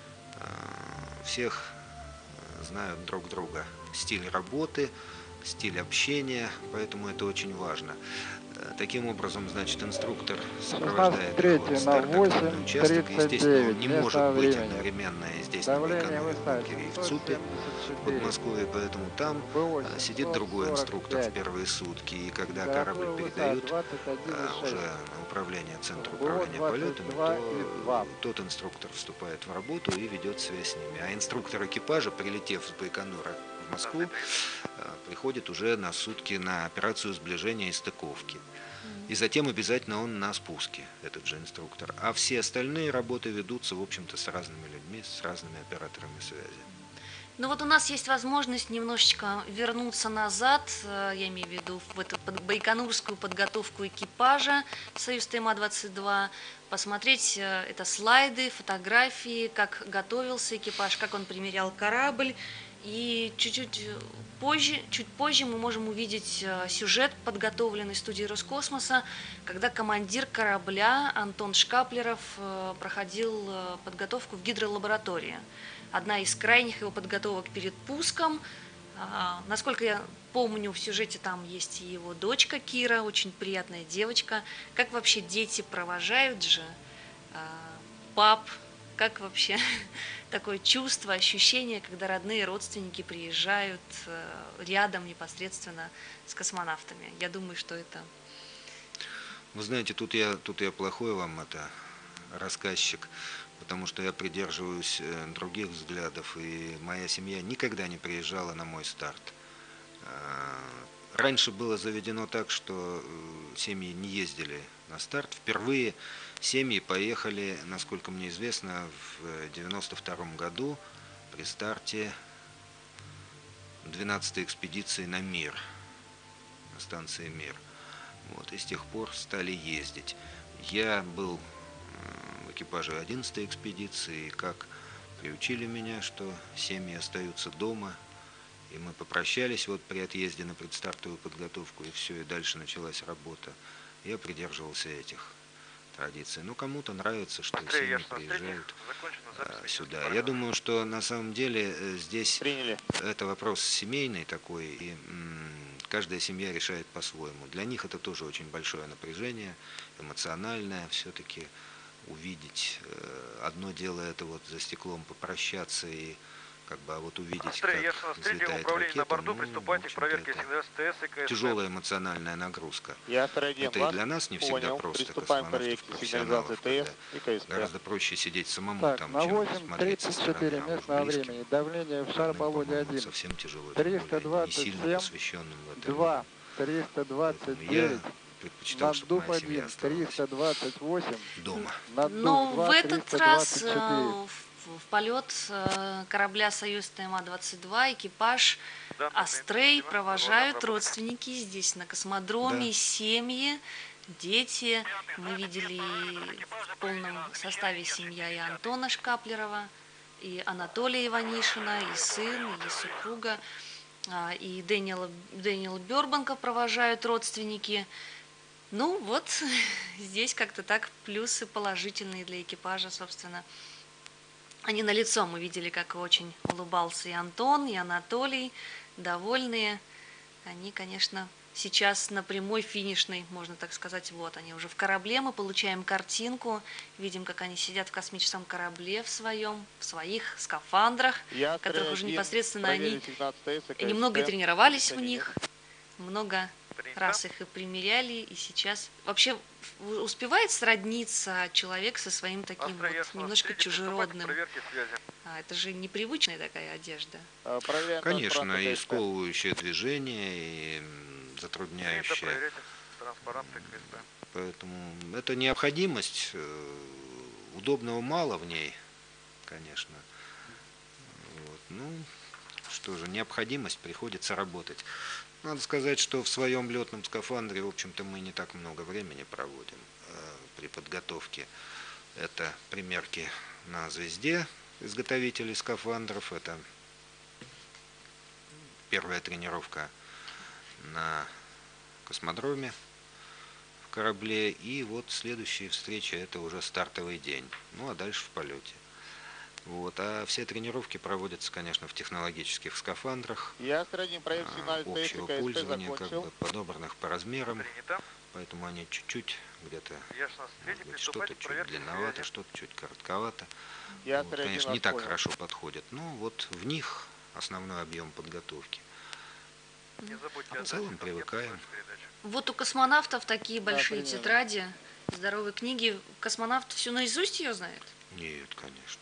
всех знают друг друга. Стиль работы, стиль общения, поэтому это очень важно. Таким образом, значит, инструктор сопровождает его от старта к на участок. Естественно, он не может быть одновременно и здесь, на Байконуре, в бункере, и в ЦУПе в Подмосковье, поэтому там сидит другой инструктор в первые сутки, и когда корабль передают уже на управление Центру управления полетами, то тот инструктор вступает в работу и ведет связь с ними. А инструктор экипажа, прилетев с Байконура в Москву, приходит уже на сутки на операцию сближения и стыковки. И затем обязательно он на спуске, этот же инструктор. А все остальные работы ведутся, в общем-то, с разными людьми, с разными операторами связи. Ну вот у нас есть возможность немножечко вернуться назад, я имею в виду в эту байконурскую подготовку экипажа «Союз ТМА-22», посмотреть это слайды, фотографии, как готовился экипаж, как он примерял корабль. И чуть позже мы можем увидеть сюжет, подготовленный студией Роскосмоса, когда командир корабля Антон Шкаплеров проходил подготовку в гидролаборатории. Одна из крайних его подготовок перед пуском. Насколько я помню, в сюжете там есть и его дочка Кира, очень приятная девочка. Как вообще дети провожают же пап? Как вообще такое чувство, ощущение, когда родные родственники приезжают рядом непосредственно с космонавтами? Я думаю, что это... Вы знаете, тут я плохой вам рассказчик, потому что я придерживаюсь других взглядов, и моя семья никогда не приезжала на мой старт. Раньше было заведено так, что семьи не ездили на старт. Впервые семьи поехали, насколько мне известно, в 1992 году при старте 12-й экспедиции на Мир, на станции Мир. Вот, и с тех пор стали ездить. Я был в экипаже 11-й экспедиции, и как приучили меня, что семьи остаются дома, и мы попрощались вот при отъезде на предстартовую подготовку, и все, и дальше началась работа. Я придерживался этих традиций. Ну, кому-то нравится, что семьи приезжают сюда. Я думаю, что на самом деле здесь это вопрос семейный такой, и каждая семья решает по-своему. Для них это тоже очень большое напряжение, эмоциональное все-таки увидеть. Одно дело это вот за стеклом попрощаться и как бы, а вот увидеть, как взлетает ракета, ну, в общем-то, это тяжелая эмоциональная нагрузка. Это и для нас не всегда просто, космонавтов, профессионалов, когда гораздо проще сидеть самому там, чем смотреть со стороны, а уж близким, давление в шар по Волге 1. совсем тяжело, тем более не сильно посвященным в это дело. 329. Предпочитал, чтобы моя семья оставалась 328. дома. Но в этот раз в полет корабля «Союз ТМА-22» экипаж Астрей провожают родственники здесь на космодроме, Да. семьи, дети. Мы видели в полном составе семья и Антона Шкаплерова, и Анатолия Иванишина, и сын, и супруга, и Дэниела Бёрбанка провожают родственники. Ну вот, здесь как-то так плюсы положительные для экипажа, собственно. Они налицо, мы видели, как очень улыбался и Антон, и Анатолий, довольные. Они, конечно, сейчас на прямой финишной, можно так сказать, вот они уже в корабле, мы получаем картинку, видим, как они сидят в космическом корабле в своих скафандрах, в которых уже непосредственно они немного тренировались в них, много раз их и примеряли, и сейчас вообще успевает сродниться человек со своим таким вот немножко чужеродным. Это же непривычная такая одежда. Конечно, и сковывающее движение, и затрудняющее. Поэтому это необходимость, удобного мало в ней, конечно. Вот. Ну, что же, необходимость, приходится работать. Надо сказать, что в своем летном скафандре, в общем-то, мы не так много времени проводим при подготовке. Это примерки на «Звезде» изготовителей скафандров, это первая тренировка на космодроме в корабле, и вот следующая встреча это уже стартовый день, ну а дальше в полете. Вот. А все тренировки проводятся, конечно, в технологических скафандрах общего пользования, как бы подобранных по размерам, поэтому они чуть-чуть где-то, что-то чуть длинновато, что-то чуть коротковато. Вот, конечно, не так хорошо подходят, но вот в них основной объем подготовки. В целом привыкаем. Вот у космонавтов такие большие тетради, здоровые книги. Космонавт всю наизусть ее знает? Нет, конечно.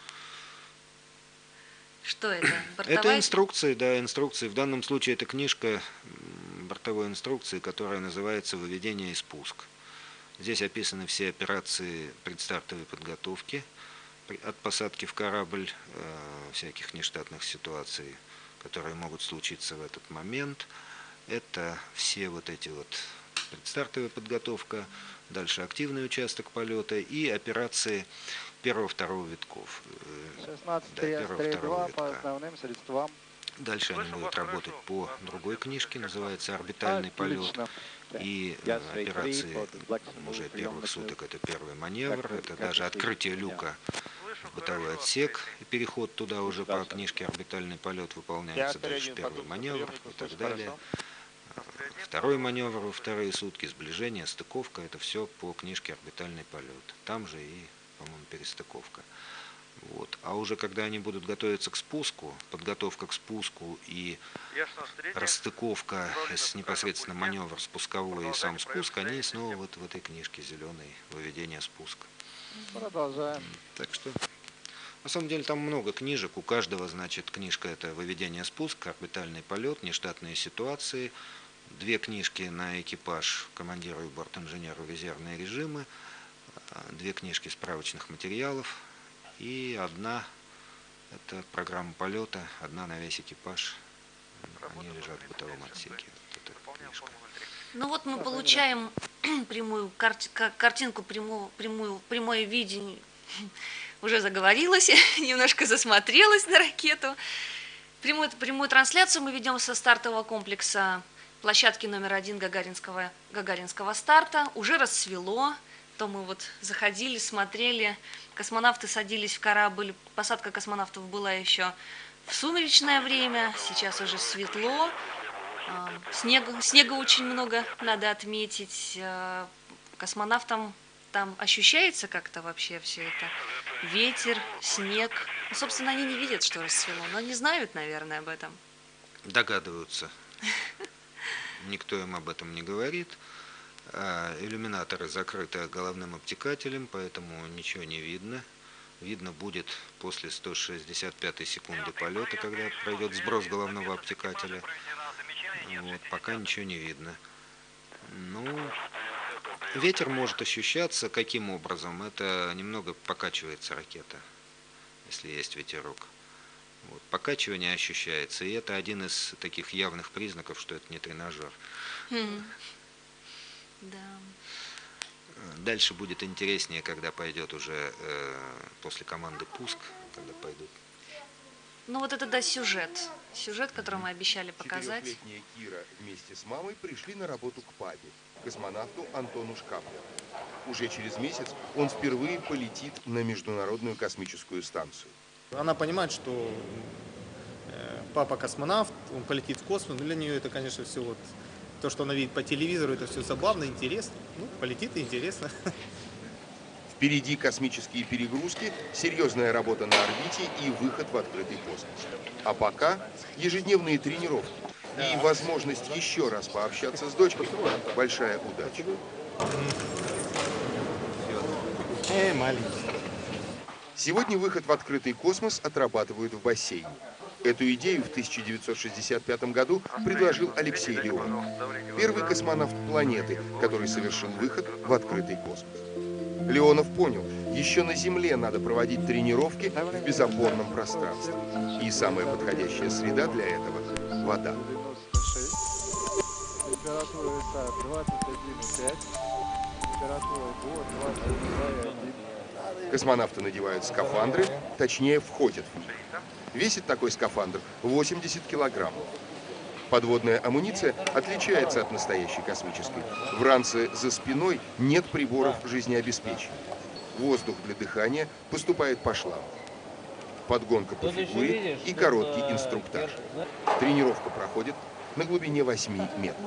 Что это? Это инструкции, да, инструкции. В данном случае это книжка бортовой инструкции, которая называется «Выведение и спуск». Здесь описаны все операции предстартовой подготовки, от посадки в корабль, всяких нештатных ситуаций, которые могут случиться в этот момент. Это все вот эти вот предстартовая подготовка, дальше активный участок полета и операции первого-второго витков. 16.32 по основным средствам. Дальше они будут работать по другой книжке, называется «Орбитальный полет». Отлично. И операции уже первых суток — это первый маневр, это даже открытие люка в бытовой отсек, и переход туда уже по книжке «Орбитальный полет» выполняется, дальше первый маневр и так далее. Второй маневр во вторые сутки, сближение, стыковка — это все по книжке «Орбитальный полет». Там же и, по-моему, перестыковка. Вот. А уже когда они будут готовиться к спуску, подготовка к спуску и расстыковка с непосредственно маневр спусковой и сам спуск, они снова вот в этой книжке зеленой «Выведение спуска». Продолжаем. Так что, на самом деле, там много книжек. У каждого, значит, книжка — это «Выведение спуска», «Орбитальный полет», «Нештатные ситуации». 2 книжки на экипаж, командиру и борт-инженеру, резервные режимы. 2 книжки справочных материалов. И 1 — это программа полета, 1 на весь экипаж. Они лежат в бытовом отсеке. Вот эта книжка. Ну вот мы получаем прямую картинку, прямое видение. Уже заговорилась, немножко засмотрелась на ракету. Прямую трансляцию мы ведем со стартового комплекса площадки номер 1 Гагаринского старта. Уже рассвело, то мы вот заходили, смотрели, космонавты садились в корабль, посадка космонавтов была еще в сумеречное время, сейчас уже светло, снега очень много, надо отметить, космонавтам там ощущается как-то вообще все это, ветер, снег, ну, собственно, они не видят, что рассвело, но они знают, наверное, об этом. Догадываются. Никто им об этом не говорит. Иллюминаторы закрыты головным обтекателем, поэтому ничего не видно. Видно будет после 165-й секунды полета, когда пройдет сброс головного обтекателя. Вот, пока ничего не видно. Ну, ветер может ощущаться. Каким образом? Это немного покачивается ракета, если есть ветерок. Вот, покачивание ощущается, и это один из таких явных признаков, что это не тренажер. Да. Дальше будет интереснее, когда пойдет уже после команды пуск, когда пойдут. Ну вот это, да, сюжет, который мы обещали показать. 4-летняя Кира вместе с мамой пришли на работу к папе, космонавту Антону Шкаплеру. Уже через месяц он впервые полетит на Международную космическую станцию. Она понимает, что папа космонавт, он полетит в космос. Для нее это, конечно, все вот то, что она видит по телевизору, это все забавно, интересно. Ну, полетит и интересно. Впереди космические перегрузки, серьезная работа на орбите и выход в открытый космос. А пока ежедневные тренировки и возможность еще раз пообщаться с дочкой – большая удача. Маленький. Сегодня выход в открытый космос отрабатывают в бассейне. Эту идею в 1965 году предложил Алексей Леонов, первый космонавт планеты, который совершил выход в открытый космос. Леонов понял, еще на Земле надо проводить тренировки в безопорном пространстве. И самая подходящая среда для этого – вода. 96. Температура веса 21,5. Температура до 22,1. Космонавты надевают скафандры, точнее входят в них. Весит такой скафандр 80 килограммов. Подводная амуниция отличается от настоящей космической. В ранце за спиной нет приборов жизнеобеспечения. Воздух для дыхания поступает по шлангу. Подгонка по фигуре и короткий инструктаж. Тренировка проходит на глубине 8 метров.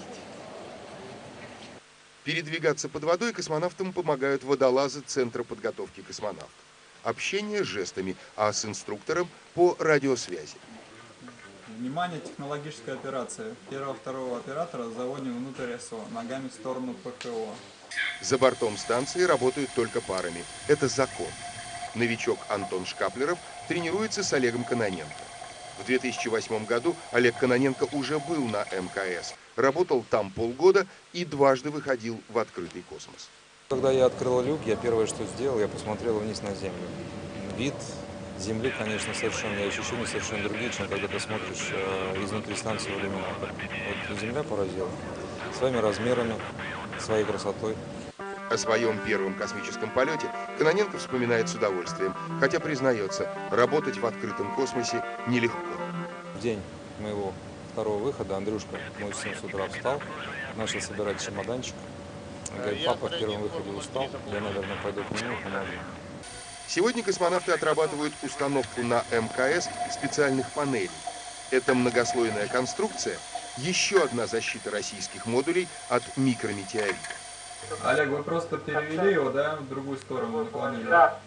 Передвигаться под водой космонавтам помогают водолазы Центра подготовки космонавтов. Общение жестами, а с инструктором по радиосвязи. Внимание, технологическая операция. Первого-второго оператора заводим внутрь СО, ногами в сторону ПХО. За бортом станции работают только парами. Это закон. Новичок Антон Шкаплеров тренируется с Олегом Кононенко. В 2008 году Олег Кононенко уже был на МКС, работал там полгода и дважды выходил в открытый космос. Когда я открыл люк, я первое, что сделал, я посмотрел вниз на землю. Вид земли, конечно, совершенно, и ощущения совершенно другие, чем когда ты смотришь изнутри станции в иллюминатор. Вот земля поразила своими размерами, своей красотой. О своем первом космическом полете Кононенко вспоминает с удовольствием, хотя признается, работать в открытом космосе нелегко. В день моего второго выхода Андрюшка, мой сын, с утра встал, начал собирать чемоданчик. Говорит: папа в первом выходе устал, я, наверное, пойду к нему и помогу. Сегодня космонавты отрабатывают установку на МКС специальных панелей. Эта многослойная конструкция – еще одна защита российских модулей от микрометеорита. Олег, вы просто перевели его, да, в другую сторону, наклонили?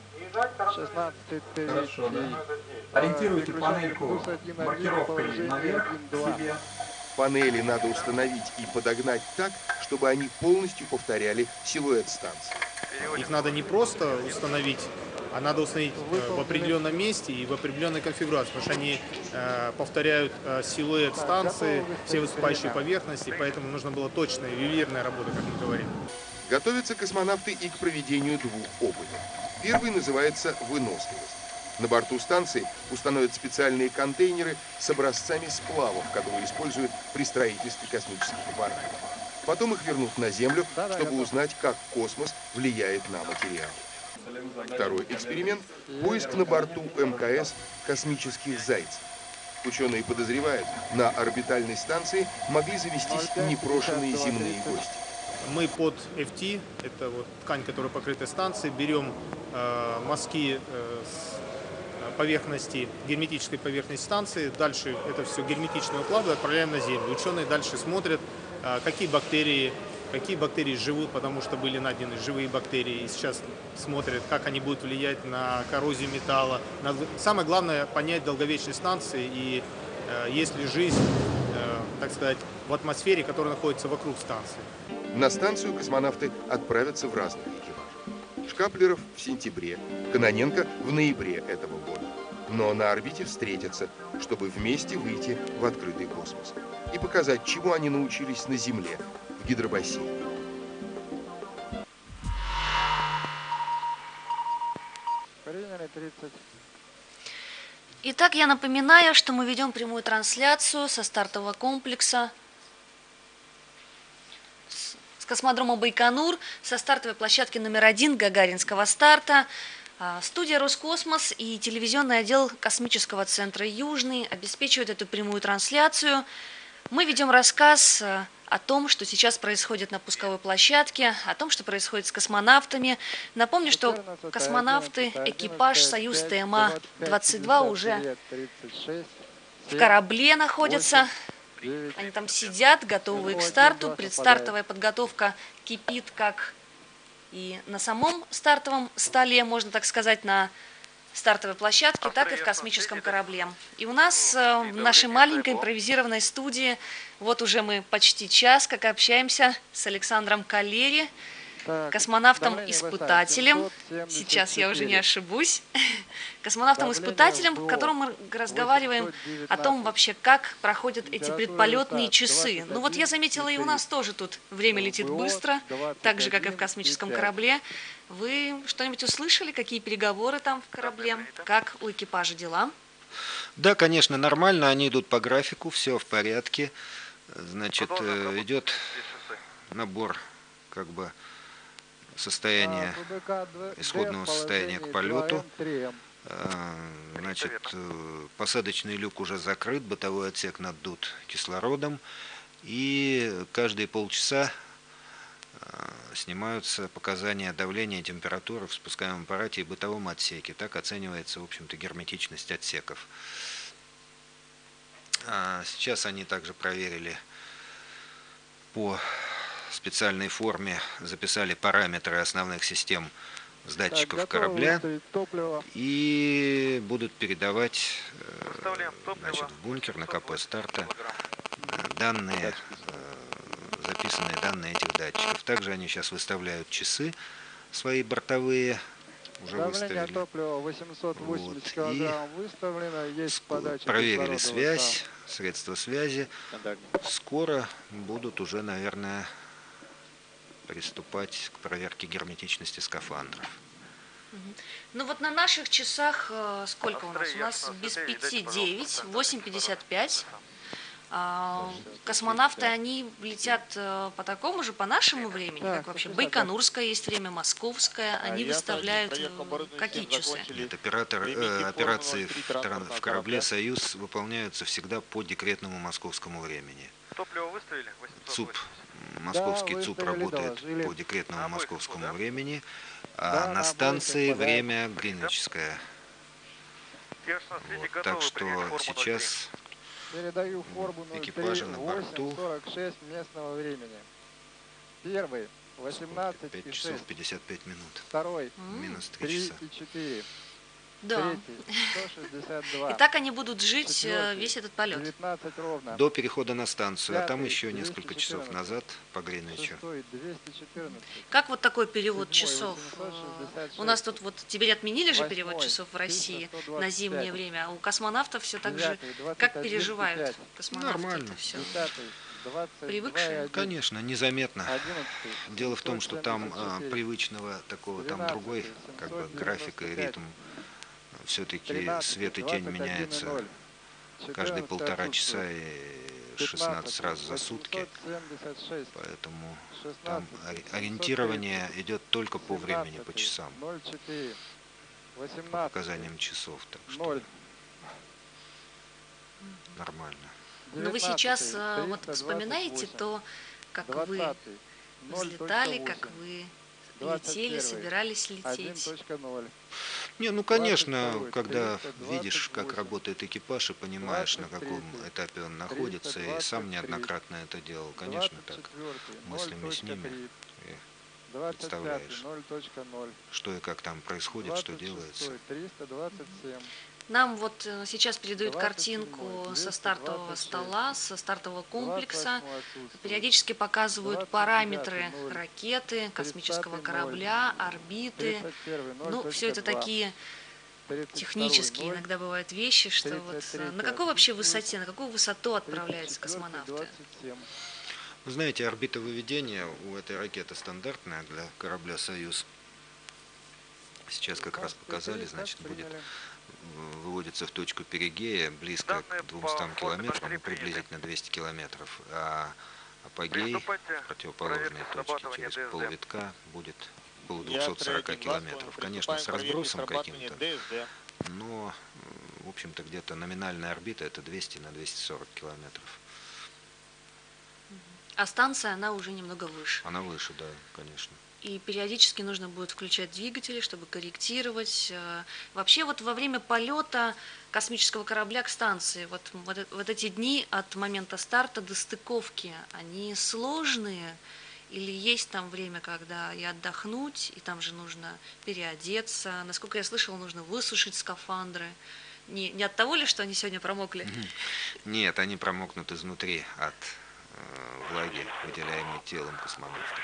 16 Хорошо, да? Ориентируйте панельку маркировкой наверх к себе. Панели надо установить и подогнать так, чтобы они полностью повторяли силуэт станции. Их надо не просто установить, а надо установить в определенном месте и в определенной конфигурации, потому что они повторяют силуэт станции, все выступающие поверхности, поэтому нужно было точная ювелирная работа, как мы говорим. Готовятся космонавты и к проведению двух опытов. Первый называется «выносливость». На борту станции установят специальные контейнеры с образцами сплавов, которые используют при строительстве космических аппаратов. Потом их вернут на Землю, чтобы узнать, как космос влияет на материал. Второй эксперимент – поиск на борту МКС космических зайцев. Ученые подозревают, на орбитальной станции могли завестись непрошенные земные гости. Мы под FT, это вот ткань, которая покрыта станцией, берем мазки с поверхности, герметической поверхности станции, дальше это все герметично укладываем, отправляем на Землю. Ученые дальше смотрят, какие бактерии живут, потому что были найдены живые бактерии, и сейчас смотрят, как они будут влиять на коррозию металла. Самое главное — понять долговечность станции и есть ли жизнь, так сказать, в атмосфере, которая находится вокруг станции. На станцию космонавты отправятся в разных экипажах. Шкаплеров в сентябре, Кононенко в ноябре этого года. Но на орбите встретятся, чтобы вместе выйти в открытый космос и показать, чему они научились на Земле, в гидробассейне. Приняли 30. Итак, я напоминаю, что мы ведем прямую трансляцию со стартового комплекса с космодрома Байконур, со стартовой площадки номер 1 Гагаринского старта. Студия «Роскосмос» и телевизионный отдел Космического центра «Южный» обеспечивают эту прямую трансляцию. Мы ведем рассказ о том, что сейчас происходит на пусковой площадке, о том, что происходит с космонавтами. Напомню, что космонавты, экипаж «Союз ТМА-22» уже в корабле находятся. Они там сидят, готовые к старту. Предстартовая подготовка кипит как и на самом стартовом столе, можно так сказать, на стартовой площадке, так и в космическом корабле. И у нас в нашей маленькой импровизированной студии, вот уже мы почти час, как общаемся с Александром Калери, космонавтом-испытателем, сейчас я уже не ошибусь, космонавтом-испытателем, в котором мы разговариваем о том вообще, как проходят эти предполетные часы. Ну вот я заметила, и у нас тоже тут время летит быстро, так же, как и в космическом корабле. Вы что-нибудь услышали, какие переговоры там в корабле, как у экипажа дела? Да, конечно, нормально, они идут по графику, все в порядке. Значит, идет набор как бы состояния, исходного состояния к полету. Значит, посадочный люк уже закрыт, бытовой отсек надут кислородом, и каждые полчаса снимаются показания давления и температуры в спускаемом аппарате и бытовом отсеке. Так оценивается, в общем-то, герметичность отсеков. Сейчас они также проверили по специальной форме, записали параметры основных систем с датчиков корабля и будут передавать, значит, в бункер на КП старта данные, записанные данные этих датчиков. Также они сейчас выставляют часы свои бортовые, уже выставили. Вот. И проверили связь, средства связи. Скоро будут уже, наверное, приступать к проверке герметичности скафандров. Ну вот на наших часах сколько у нас? У нас без 5-9, 8:55. Космонавты, они летят по такому же, по нашему времени, как вообще байконурское есть время, московское, они выставляют какие часы? Нет, операции в корабле «Союз» выполняются всегда по декретному московскому времени. Топливо выставили? ЦУП, 880. московский ЦУП работает по декретному московскому времени, а на станции время гринвичское. Вот, так что сейчас Передаю форму экипажи на борту 8:46 местного времени. Первый 5 18:6. часов 55 минут. Второй Минус 3 часа. 3:04. Да. Третий 162. И так они будут жить Четвертый, весь этот полет. 19 ровно. До перехода на станцию, а там Пятый, еще несколько часов 214. назад по Гринвичу. Шестой 214. Как вот такой перевод Седьмой, часов? 866. У нас тут вот теперь отменили же перевод Восьмой, часов в России 1125. на зимнее время, а у космонавтов все так же. Девятый, Как 21:05. переживают космонавты Нормально. это все? 10-й, 22:01. Привыкшие? Конечно, незаметно. 11-й, Дело в том, что там 774. привычного такого, там 12-й, другой как бы график и 795. ритм. Все-таки 13-й, свет и тень 21:00. меняется 14-й каждые полтора часа отсутствует. и 16 раз за сутки. 876. Поэтому там 16-й, ориентирование идет только по времени, по 17-й, часам, 04. по 18-й, показаниям часов. Так что 0. нормально. Но вы 19-й, сейчас вот 328. вспоминаете то, как вы 20-й, взлетали, 0.8. как вы 21-й, летели, собирались лететь. 1.0. Не, ну конечно, 22-й, когда 328. видишь, как работает экипаж и понимаешь, на каком 23-й, этапе он находится, и сам 323. неоднократно это делал, конечно, так 24-й, мыслями с ними 0.3. и 25-й, представляешь, 0.0. что и как там происходит, что делается. 26-й, 327. Нам вот сейчас передают 27-й, картинку со стартового 226. стола, со стартового комплекса. 28-й отсутствует. Периодически показывают 29-й, параметры 0. ракеты, космического 30-й, 0. корабля, орбиты. 31-й, Ну, все это 0.2. такие 32-й, технические 0. иногда бывают вещи, что вот 33-й на какой вообще отсутствует. высоте, на какую высоту отправляются 34-й, космонавты? 27. Вы знаете, орбита выведения у этой ракеты стандартная для корабля «Союз». Сейчас как раз показали, значит, будет выводится в точку перигея близко Данные к по 200 форме километрам, пошли, приблизительно 200 километров, а апогей Приступайте в противоположной к проверке точке срабатывания через ДСД. полвитка будет около 240 километров. Конечно, с разбросом каким-то, но, в общем-то, где-то номинальная орбита это 200 на 240 километров. А станция, она уже немного выше. Она выше, да, конечно. И периодически нужно будет включать двигатели, чтобы корректировать. Вообще вот во время полета космического корабля к станции, вот эти дни от момента старта до стыковки, они сложные? Или есть там время, когда и отдохнуть, и там же нужно переодеться? Насколько я слышала, нужно высушить скафандры. Не от того ли, что они сегодня промокли? Нет, они промокнут изнутри от влаги, выделяемой телом космонавтов.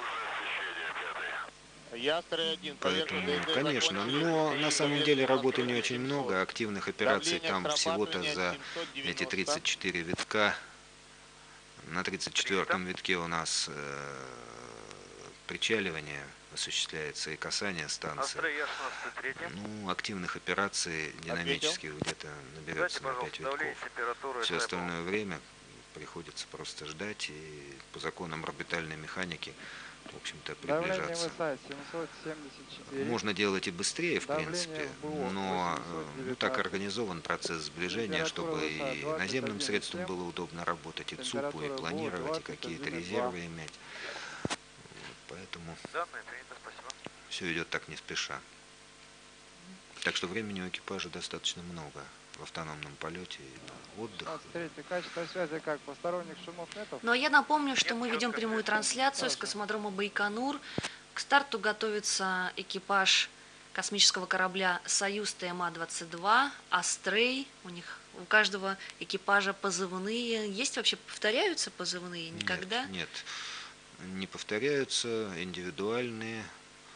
Поэтому, конечно, но на самом деле работы не очень много, активных операций там всего-то за эти 34 витка. На 34-м витке у нас причаливание осуществляется и касание станции. Ну, активных операций динамических где-то наберется на 5 витков. Все остальное время приходится просто ждать и по законам орбитальной механики, в общем-то, Давление приближаться. высота 774. Можно делать и быстрее, в Давление принципе, в БО но 819. так организован процесс сближения, чтобы Температура и высота наземным 21,7. средством было удобно работать, и ЦУПу, и Температура БО планировать, и какие-то 21,2. резервы иметь. Поэтому Данные принято, спасибо. все идет так не спеша. Так что времени у экипажа достаточно много в автономном полете и на отдых. 23-й. Качество связи как? Посторонних шумов нету? Ну а я напомню, что мы ведем прямую трансляцию с космодрома Байконур. К старту готовится экипаж космического корабля «Союз ТМА-22», «Астрей». У каждого экипажа позывные. Есть вообще, повторяются позывные? Никогда? Нет, не повторяются, индивидуальные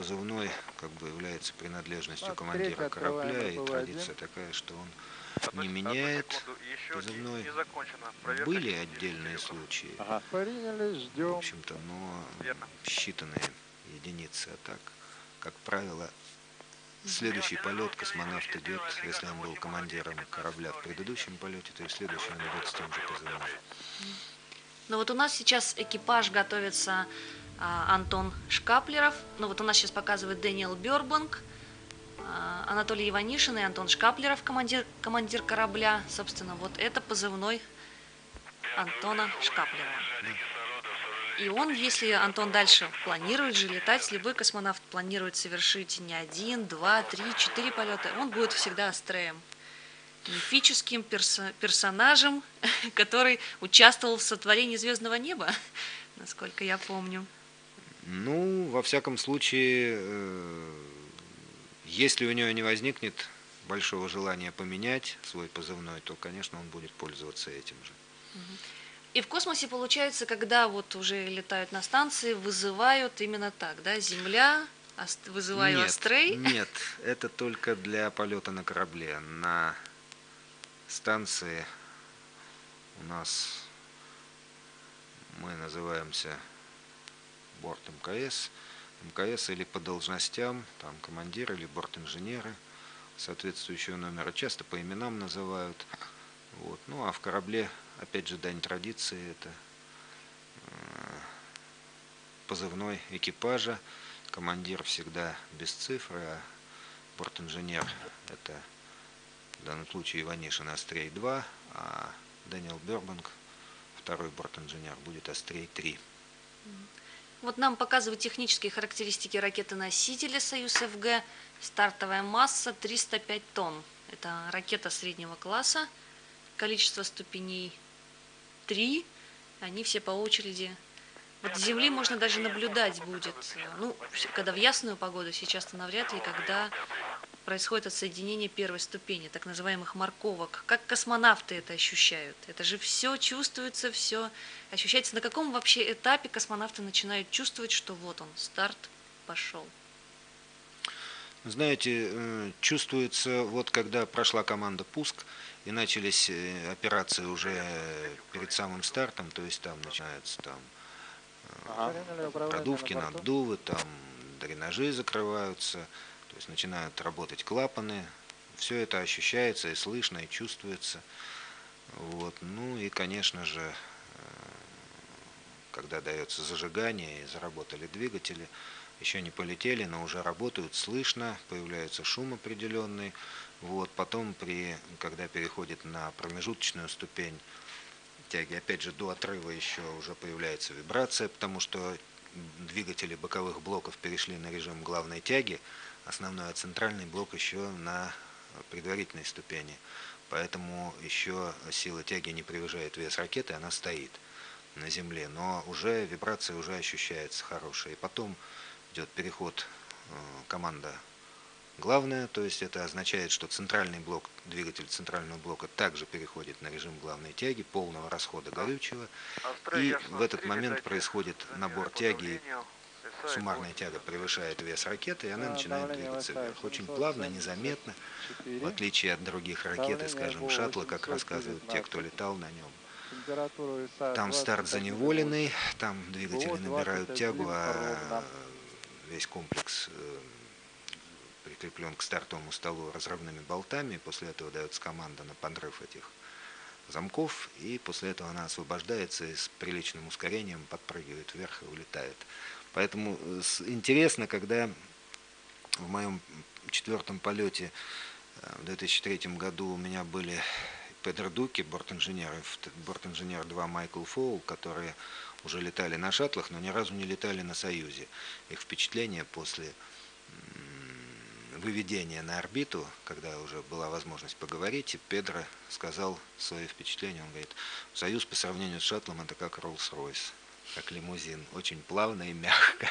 позывной как бы является принадлежностью Ну, командира третий корабля, открываем и БВ-1. традиция такая, что он не Одну меняет секунду. Еще позывной. не закончена. Проверка Были технических отдельные рекордов. случаи, Приняли, в ждем. общем-то, но Верно. считанные единицы, а так, как правило, следующий полет космонавт идет, если он был командиром корабля в предыдущем полете, то и в следующем он идет с тем же позывным. Но вот у нас сейчас экипаж готовится, Антон Шкаплеров. Ну вот у нас сейчас показывает Дэниел Бёрбанк, Анатолий Иванишин и Антон Шкаплеров, командир корабля. Собственно, вот это позывной Антона Шкаплерова. И он, если Антон дальше планирует же летать, любой космонавт планирует совершить не 1, 2, 3, 4 полета, он будет всегда Астреем. Мифическим персонажем, который участвовал в сотворении звездного неба, насколько я помню. Ну, во всяком случае, если у него не возникнет большого желания поменять свой позывной, то, конечно, он будет пользоваться этим же. И в космосе получается, когда вот уже летают на станции, вызывают именно так, да, Земля, вызываю Астрей. Нет, это только для полета на корабле. На станции у нас мы называемся борт МКС. МКС или по должностям, там командир или бортинженеры соответствующего номера, часто по именам называют. Вот. Ну а в корабле, опять же, дань традиции, это позывной экипажа. Командир всегда без цифры, а бортинженер это в данном случае Иванишин Астрей-2, а Дэниел Бёрбанк, второй бортинженер, будет Астрей-3. Вот нам показывают технические характеристики ракеты-носителя «Союз-ФГ». Стартовая масса 305 тонн. Это ракета среднего класса. Количество ступеней 3. Они все по очереди. Вот с Земли можно даже наблюдать будет. Ну, когда в ясную погоду, сейчас-то навряд ли, когда происходит отсоединение первой ступени, так называемых морковок. Как космонавты это ощущают? Это же все чувствуется, все ощущается. На каком вообще этапе космонавты начинают чувствовать, что вот он, старт пошел? Знаете, чувствуется, вот когда прошла команда «Пуск», и начались операции уже перед самым стартом, то есть там начинаются продувки, наддувы, там дренажи закрываются, то есть начинают работать клапаны. Все это ощущается и слышно, и чувствуется. Вот. Ну и, конечно же, когда дается зажигание и заработали двигатели, еще не полетели, но уже работают, слышно, появляется шум определенный. Вот. Потом, когда переходит на промежуточную ступень тяги, опять же, до отрыва еще уже появляется вибрация, потому что двигатели боковых блоков перешли на режим главной тяги, основной, а центральный блок еще на предварительной ступени. Поэтому еще сила тяги не превышает вес ракеты, она стоит на земле, но уже вибрация уже ощущается хорошая. И потом идет переход команда главная, то есть это означает, что центральный блок, двигатель центрального блока также переходит на режим главной тяги, полного расхода горючего. И в этот момент происходит набор тяги, суммарная тяга превышает вес ракеты, и она начинает двигаться вверх. Очень плавно, незаметно, в отличие от других ракет, и, скажем, шаттла, как рассказывают те, кто летал на нем. Там старт заневоленный, там двигатели набирают тягу, а весь комплекс прикреплен к стартовому столу разрывными болтами. После этого дается команда на подрыв этих замков, и после этого она освобождается и с приличным ускорением подпрыгивает вверх и улетает. Поэтому интересно, когда в моем 4-м полете в 2003 году у меня были Педро Дуки, бортинженеры, бортинженер 2 Майкл Фоул, которые уже летали на шаттлах, но ни разу не летали на Союзе. Их впечатление после выведения на орбиту, когда уже была возможность поговорить, и Педро сказал свои впечатления. Он говорит, Союз по сравнению с шаттлом это как Роллс-Ройс, как лимузин, очень плавно и мягко.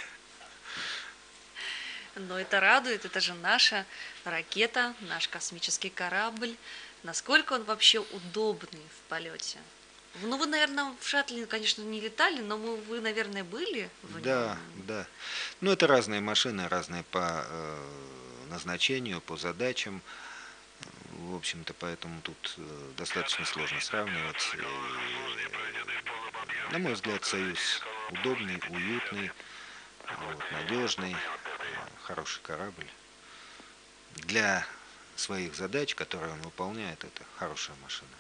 Но это радует, это же наша ракета, наш космический корабль. Насколько он вообще удобный в полете? Ну, вы, наверное, в шаттле, конечно, не летали, но вы, наверное, были в нем. Да, да. Ну, это разные машины, разные по назначению, по задачам. В общем-то, поэтому тут достаточно сложно сравнивать. На мой взгляд, «Союз» удобный, уютный, вот, надежный, хороший корабль. Для своих задач, которые он выполняет, это хорошая машина.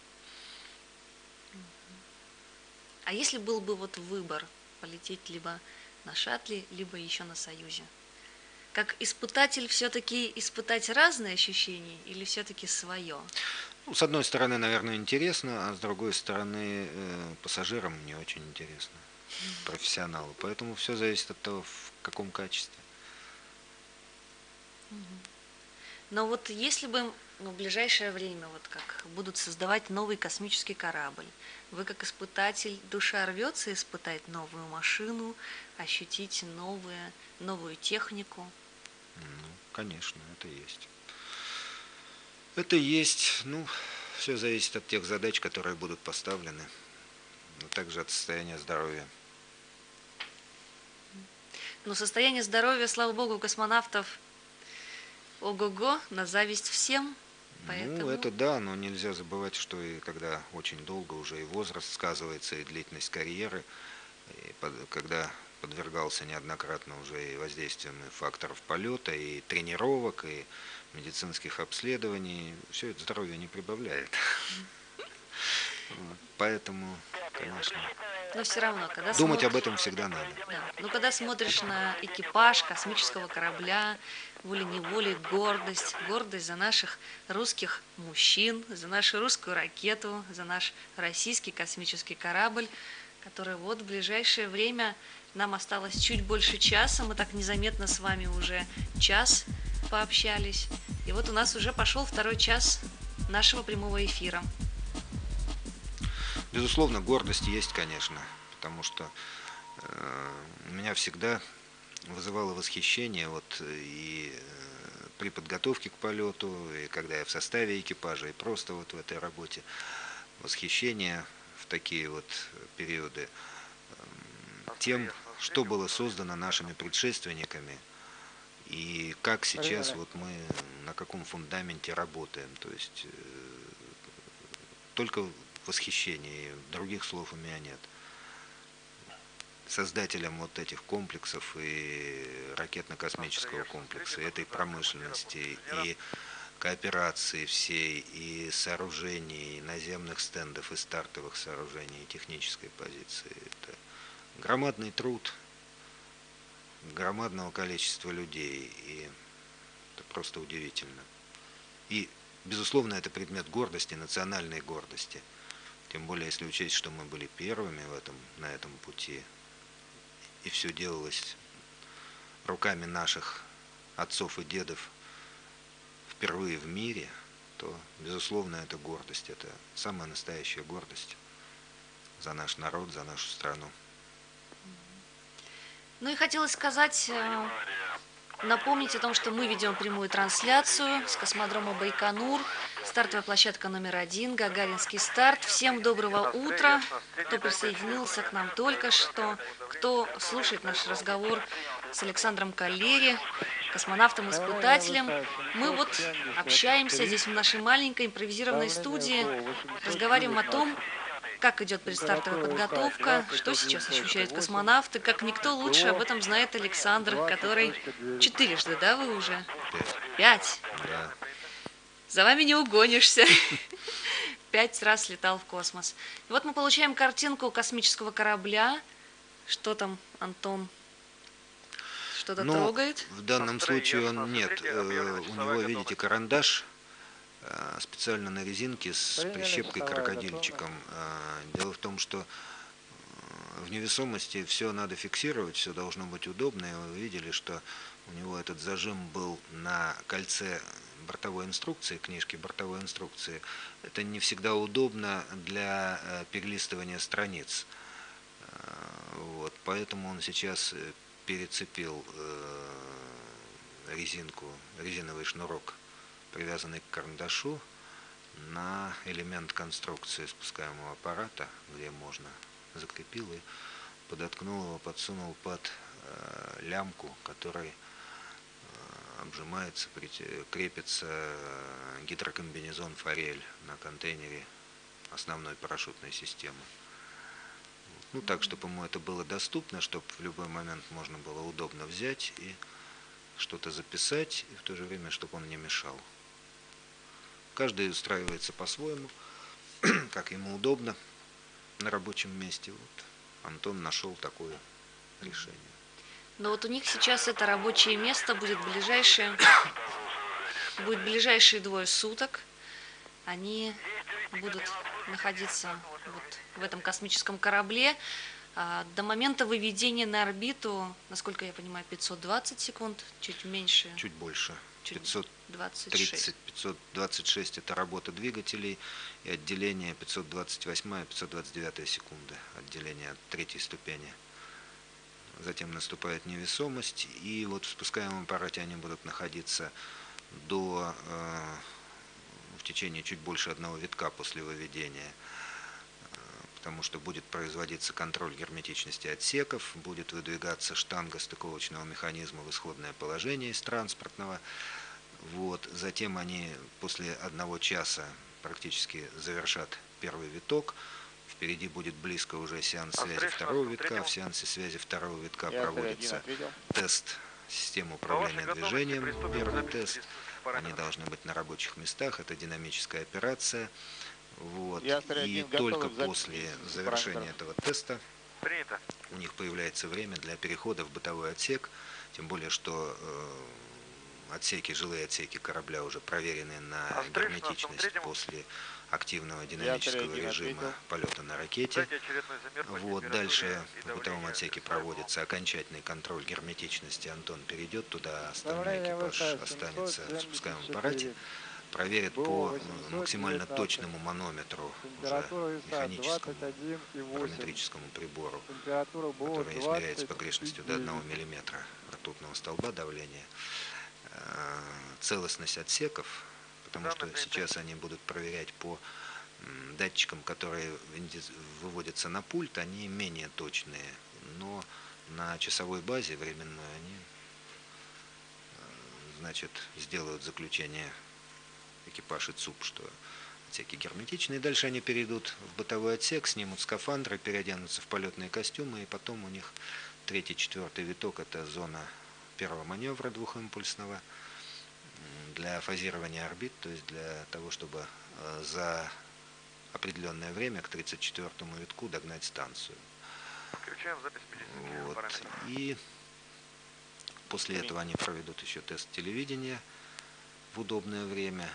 А если был бы вот выбор полететь либо на шаттле, либо еще на «Союзе»? Как испытатель все-таки испытать разные ощущения или все-таки свое? Ну, с одной стороны, наверное, интересно, а с другой стороны, пассажирам не очень интересно, профессионалу. Поэтому все зависит от того, в каком качестве. Но вот если бы в ближайшее время, вот как будут создавать новый космический корабль, вы как испытатель, душа рвется испытать новую машину, ощутить новую технику? Ну, конечно, это есть. Это есть, ну, все зависит от тех задач, которые будут поставлены, но также от состояния здоровья. Но состояние здоровья, слава богу, у космонавтов ого-го, на зависть всем. Поэтому... Ну, это да, но нельзя забывать, что и когда очень долго уже и возраст сказывается, и длительность карьеры, и когда подвергался неоднократно уже и воздействием и факторов полета, и тренировок, и медицинских обследований, все это здоровье не прибавляет. Поэтому, конечно, Но все равно, когда думать об этом всегда надо. Да. Ну, когда смотришь на экипаж космического корабля, волей-неволей гордость, гордость за наших русских мужчин, за нашу русскую ракету, за наш российский космический корабль, который вот в ближайшее время, нам осталось чуть больше часа, мы так незаметно с вами уже час пообщались, и вот у нас уже пошел второй час нашего прямого эфира. Безусловно, гордость есть, конечно, потому что меня всегда вызывало восхищение вот и при подготовке к полету, и когда я в составе экипажа, и просто вот в этой работе. Восхищение в такие вот периоды тем, что было создано нашими предшественниками, и как сейчас вот мы на каком фундаменте работаем. То есть только восхищение, других слов у меня нет. Создателям вот этих комплексов и ракетно-космического комплекса, и этой промышленности, и кооперации всей, и сооружений, и наземных стендов, и стартовых сооружений, и технической позиции. Это громадный труд громадного количества людей, и это просто удивительно. И, безусловно, это предмет гордости, национальной гордости. Тем более, если учесть, что мы были первыми на этом пути, и все делалось руками наших отцов и дедов впервые в мире, то, безусловно, это гордость. Это самая настоящая гордость за наш народ, за нашу страну. Ну и хотелось сказать, напомнить о том, что мы ведем прямую трансляцию с космодрома Байконур, стартовая площадка номер 1, Гагаринский старт. Всем доброго утра, кто присоединился к нам только что, кто слушает наш разговор с Александром Каллери, космонавтом-испытателем. Мы вот общаемся здесь в нашей маленькой импровизированной студии, разговариваем о том, как идет предстартовая подготовка, что сейчас ощущают космонавты, как никто лучше об этом знает Александр, который 4-жды, да, вы уже? 5. Да. За вами не угонишься. 5 раз летал в космос. И вот мы получаем картинку космического корабля. Что там, Антон? Что-то трогает? В данном случае он нет. У него, видите, карандаш специально на резинке с прищепкой-крокодильчиком. Дело в том, что в невесомости все надо фиксировать, все должно быть удобно. И вы видели, что у него этот зажим был на кольце бортовой инструкции, книжки бортовой инструкции. Это не всегда удобно для перелистывания страниц. Вот, поэтому он сейчас перецепил резиновый шнурок, привязанный к карандашу, на элемент конструкции спускаемого аппарата, где можно, закрепил и подоткнул его, подсунул под лямку, которой обжимается, крепится гидрокомбинезон «Форель» на контейнере основной парашютной системы. Ну, так, чтобы ему это было доступно, чтобы в любой момент можно было удобно взять и что-то записать, и в то же время, чтобы он не мешал. Каждый устраивается по-своему, как ему удобно на рабочем месте. Вот Антон нашел такое решение. Но вот у них сейчас это рабочее место будет ближайшие 2 суток. Они будут находиться вот в этом космическом корабле. До момента выведения на орбиту, насколько я понимаю, 520 секунд, чуть меньше. Чуть больше. 526. 526 это работа двигателей и отделение 528 и 529 секунды, отделение от третьей ступени. Затем наступает невесомость, и вот в спускаемом аппарате они будут находиться в течение чуть больше 1 витка после выведения, потому что будет производиться контроль герметичности отсеков, будет выдвигаться штанга стыковочного механизма в исходное положение из транспортного. Вот. Затем они после 1 часа практически завершат первый виток. Впереди будет близко уже сеанс связи 2-го витка. В сеансе связи 2-го витка проводится тест системы управления движением. Первый тест. Они должны быть на рабочих местах. Это динамическая операция. Вот. И только после завершения этого теста у них появляется время для перехода в бытовой отсек. Тем более, что жилые отсеки корабля уже проверены на герметичность после активного динамического режима полета на ракете. Вот. Дальше в бытовом отсеке проводится окончательный контроль герметичности. Антон перейдет туда, остальной экипаж останется в спускаемом аппарате. Проверит по максимально точному манометру, уже механическому параметрическому прибору, который измеряется погрешностью до 1 мм ртутного столба давления, целостность отсеков, потому что сейчас они будут проверять по датчикам, которые выводятся на пульт, они менее точные, но на часовой базе временной они, значит, сделают заключение экипаж и ЦУП, что отсеки герметичные. Дальше они перейдут в бытовой отсек, снимут скафандры, переоденутся в полетные костюмы, и потом у них 3-4 виток – это зона первого маневра двухимпульсного для фазирования орбит, то есть для того, чтобы за определенное время к 34-му витку догнать станцию. Вот. И после этого они проведут еще тест телевидения в удобное время,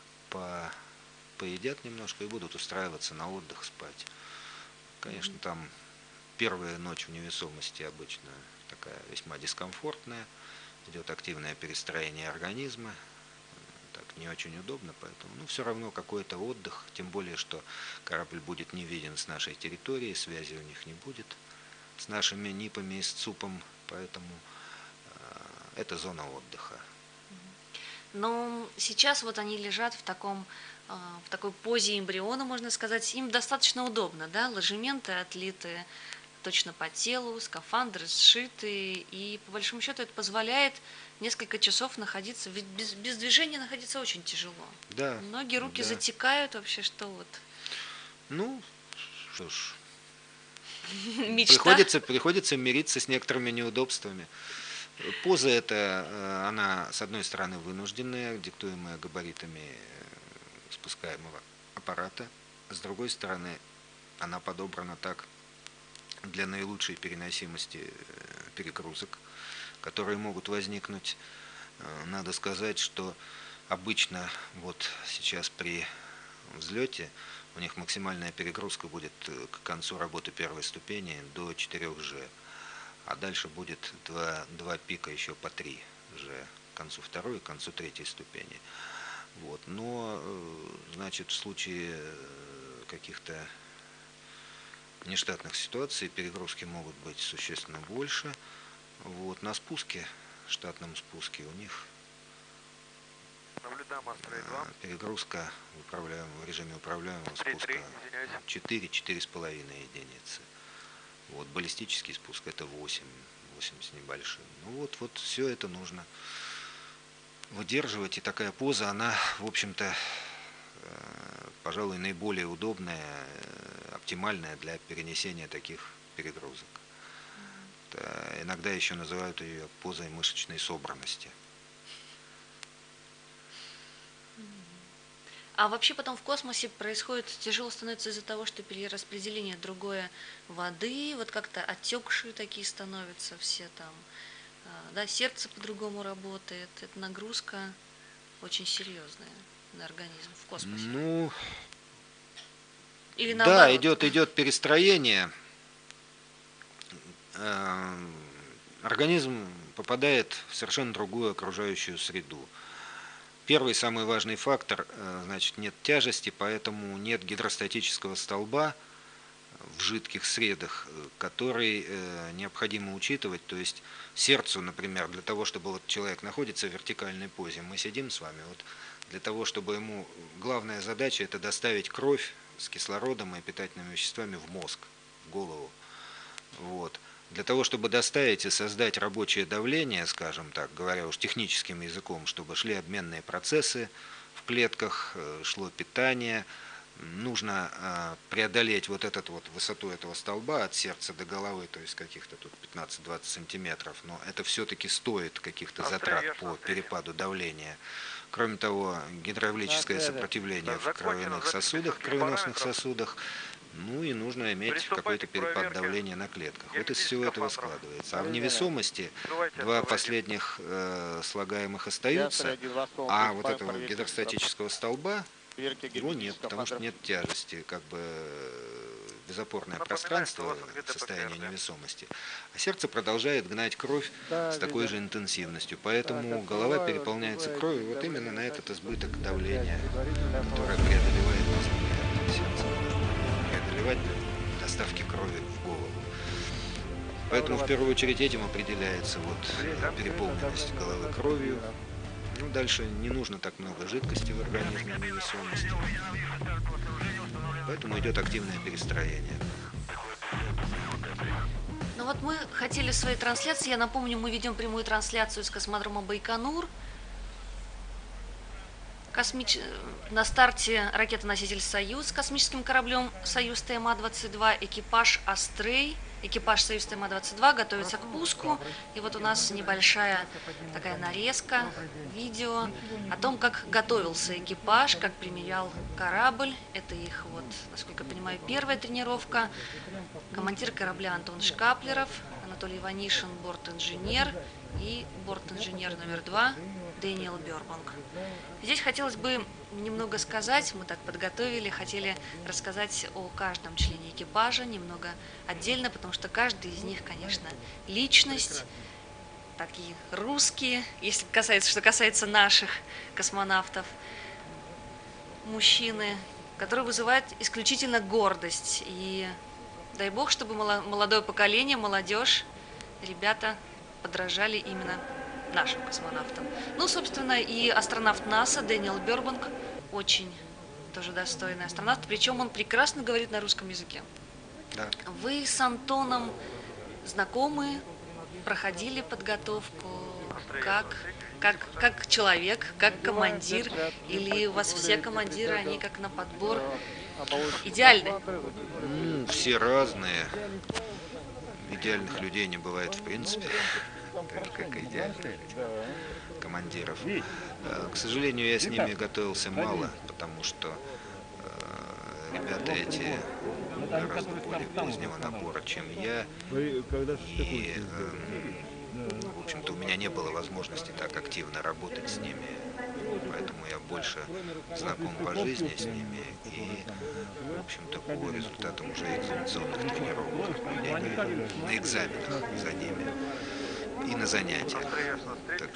поедят немножко и будут устраиваться на отдых, спать. Конечно, там первая ночь в невесомости обычно такая весьма дискомфортная, идет активное перестроение организма, так не очень удобно, поэтому, все равно какой-то отдых, тем более, что корабль будет не виден с нашей территории, связи у них не будет с нашими НИПами и с ЦУПом, поэтому это зона отдыха. Но сейчас вот они лежат в такой позе эмбриона, можно сказать, им достаточно удобно, да, ложементы отлиты точно по телу, скафандры сшиты, и по большому счету это позволяет несколько часов находиться, ведь без движения находиться очень тяжело. Да. Ноги, руки да. затекают вообще, что вот. Ну, что ж, Мечта. приходится мириться с некоторыми неудобствами. Поза эта, она, с одной стороны, вынужденная, диктуемая габаритами спускаемого аппарата, с другой стороны, она подобрана так для наилучшей переносимости перегрузок, которые могут возникнуть. Надо сказать, что обычно вот сейчас при взлете у них максимальная перегрузка будет к концу работы первой ступени до 4G. А дальше будет два пика еще по 3G к концу второй и к концу третьей ступени. Вот. Но, значит, в случае каких-то нештатных ситуаций перегрузки могут быть существенно больше. Вот. На спуске, штатном спуске у них Наблюдаем Астрей 2. Перегрузка в режиме управляемого спуска 3-3, извиняюсь. 4-4,5 единицы. Вот, баллистический спуск это 8 с небольшим. Ну вот все это нужно выдерживать, и такая поза, она, в общем-то, пожалуй, наиболее удобная, оптимальная для перенесения таких перегрузок. Иногда еще называют ее позой мышечной собранности. А вообще потом в космосе происходит, тяжело становится из-за того, что перераспределение другое воды, вот как-то отекшие такие становятся все там, да, сердце по-другому работает, это нагрузка очень серьезная на организм в космосе. Ну, или да, наоборот. идет перестроение. Организм попадает в совершенно другую окружающую среду. Первый самый важный фактор, значит, нет тяжести, поэтому нет гидростатического столба в жидких средах, который необходимо учитывать. То есть сердцу, например, для того, чтобы вот человек находится в вертикальной позе, мы сидим с вами, вот для того, чтобы ему, главная задача это доставить кровь с кислородом и питательными веществами в мозг, в голову. Вот. Для того, чтобы доставить и создать рабочее давление, скажем так, говоря уж техническим языком, чтобы шли обменные процессы в клетках, шло питание, нужно преодолеть вот эту вот высоту этого столба от сердца до головы, то есть каких-то тут 15-20 сантиметров, но это все-таки стоит каких-то затрат по перепаду давления. Кроме того, гидравлическое сопротивление в кровяных сосудах, кровеносных сосудах, ну и нужно иметь какой-то перепад давления на клетках. Вот из всего этого складывается. А в невесомости два последних слагаемых остаются, а вот этого гидростатического столба его нет, потому что нет тяжести, как бы безопорное пространство, состояние невесомости. А сердце продолжает гнать кровь с такой же интенсивностью, поэтому голова переполняется кровью вот именно на этот избыток давления, которое преодолевает сердце. Преодолевать для доставки крови в голову. Поэтому в первую очередь этим определяется вот переполненность головы кровью. Ну, дальше не нужно так много жидкости в организме, невесомости. Поэтому идет активное перестроение. Ну вот мы хотели в своей трансляции, я напомню, мы ведем прямую трансляцию с космодрома Байконур. На старте ракета-носитель «Союз» с космическим кораблем «Союз ТМА-22», экипаж «Астрей», экипаж «Союз ТМА-22» готовится к пуску. И вот у нас небольшая такая нарезка, видео о том, как готовился экипаж, как примерял корабль. Это их, вот, насколько я понимаю, первая тренировка. Командир корабля Антон Шкаплеров, Анатолий Иванишин, борт-инженер, и борт-инженер номер 2 Дэниел Бёрбанк. Здесь хотелось бы немного сказать, мы так подготовили, хотели рассказать о каждом члене экипажа, немного отдельно, потому что каждый из них, конечно, личность, такие русские, если что касается наших космонавтов, мужчины, которые вызывают исключительно гордость. И дай бог, чтобы молодое поколение, молодежь, ребята подражали именно нашим космонавтам. Ну, собственно, и астронавт НАСА Дэниел Бёрбанк очень тоже достойный астронавт, причем он прекрасно говорит на русском языке. Да. Вы с Антоном знакомы, проходили подготовку как человек, как командир, или у вас все командиры, они как на подбор идеальны? Ну, все разные. Идеальных людей не бывает в принципе, как идеальных командиров. К сожалению, я с ними готовился мало, потому что ребята эти гораздо более позднего набора, чем я. И, в общем-то, у меня не было возможности так активно работать с ними, поэтому я больше знаком по жизни с ними и, в общем-то, по результатам уже экзаменационных тренировок, на экзаменах за ними и на занятиях. Так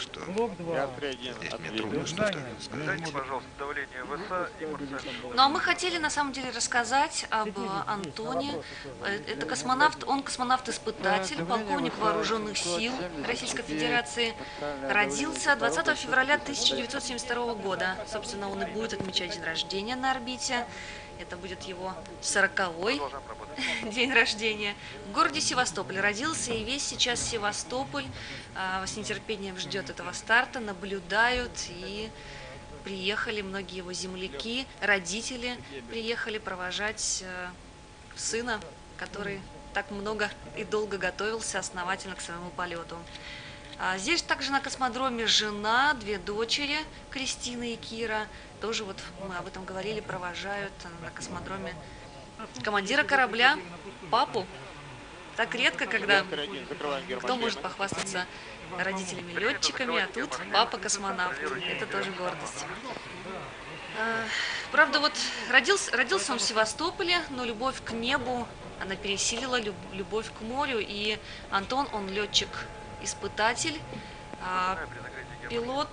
что Я здесь мне трудно что-то сказать. Дайте, пожалуйста, давление ВСА и Марсель. Ну а мы хотели на самом деле рассказать об Антоне. Это космонавт, он космонавт-испытатель, полковник вооруженных сил Российской Федерации. Родился 20 февраля 1972 года. Собственно, он и будет отмечать день рождения на орбите. Это будет его 40-й день рождения. В городе Севастополь родился, и весь сейчас Севастополь с нетерпением ждет этого старта, наблюдают, и приехали многие его земляки, родители приехали провожать сына, который так много и долго готовился основательно к своему полету. Здесь также на космодроме жена, 2 дочери, Кристина и Кира. Тоже вот мы об этом говорили, провожают на космодроме командира корабля, папу. Так редко, когда кто может похвастаться родителями-летчиками, а тут папа-космонавт. Это тоже гордость. Правда, вот родился он в Севастополе, но любовь к небу, она пересилила любовь к морю. И Антон, он летчик-испытатель, пилот,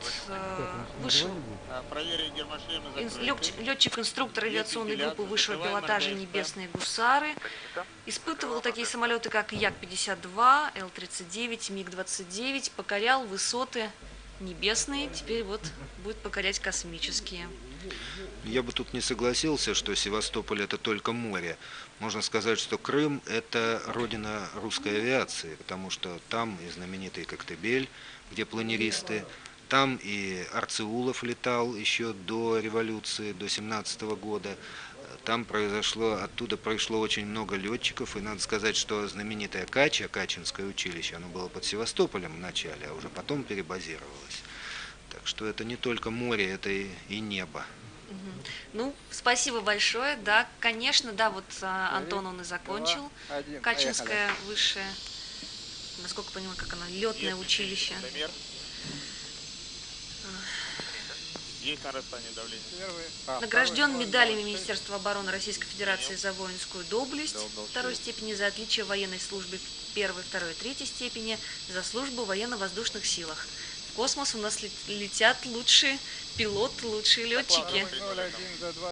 летчик-инструктор авиационной группы высшего пилотажа «Небесные гусары». Испытывал такие самолеты, как Як-52, Л-39, МиГ-29, покорял высоты небесные, теперь вот будет покорять космические. Я бы тут не согласился, что Севастополь – это только море. Можно сказать, что Крым – это родина русской авиации, потому что там и знаменитый Коктебель, где планеристы, там и Арцеулов летал еще до революции, до 17 года. Там оттуда прошло очень много летчиков, и надо сказать, что знаменитое Качинское училище, оно было под Севастополем вначале, а уже потом перебазировалось. Так что это не только море, это и небо. Ну, спасибо большое. Да, конечно, да, вот Антон, он и закончил Качинское высшее, насколько понимаю, как оно, летное училище. Есть нарастание давления. Награжден медалями Министерства обороны Российской Федерации за воинскую доблесть 2-й степени, за отличие в военной службе 1-й, 2-й, 3-й степени, за службу в военно-воздушных силах. В космос у нас летят лучшие пилоты, лучшие летчики.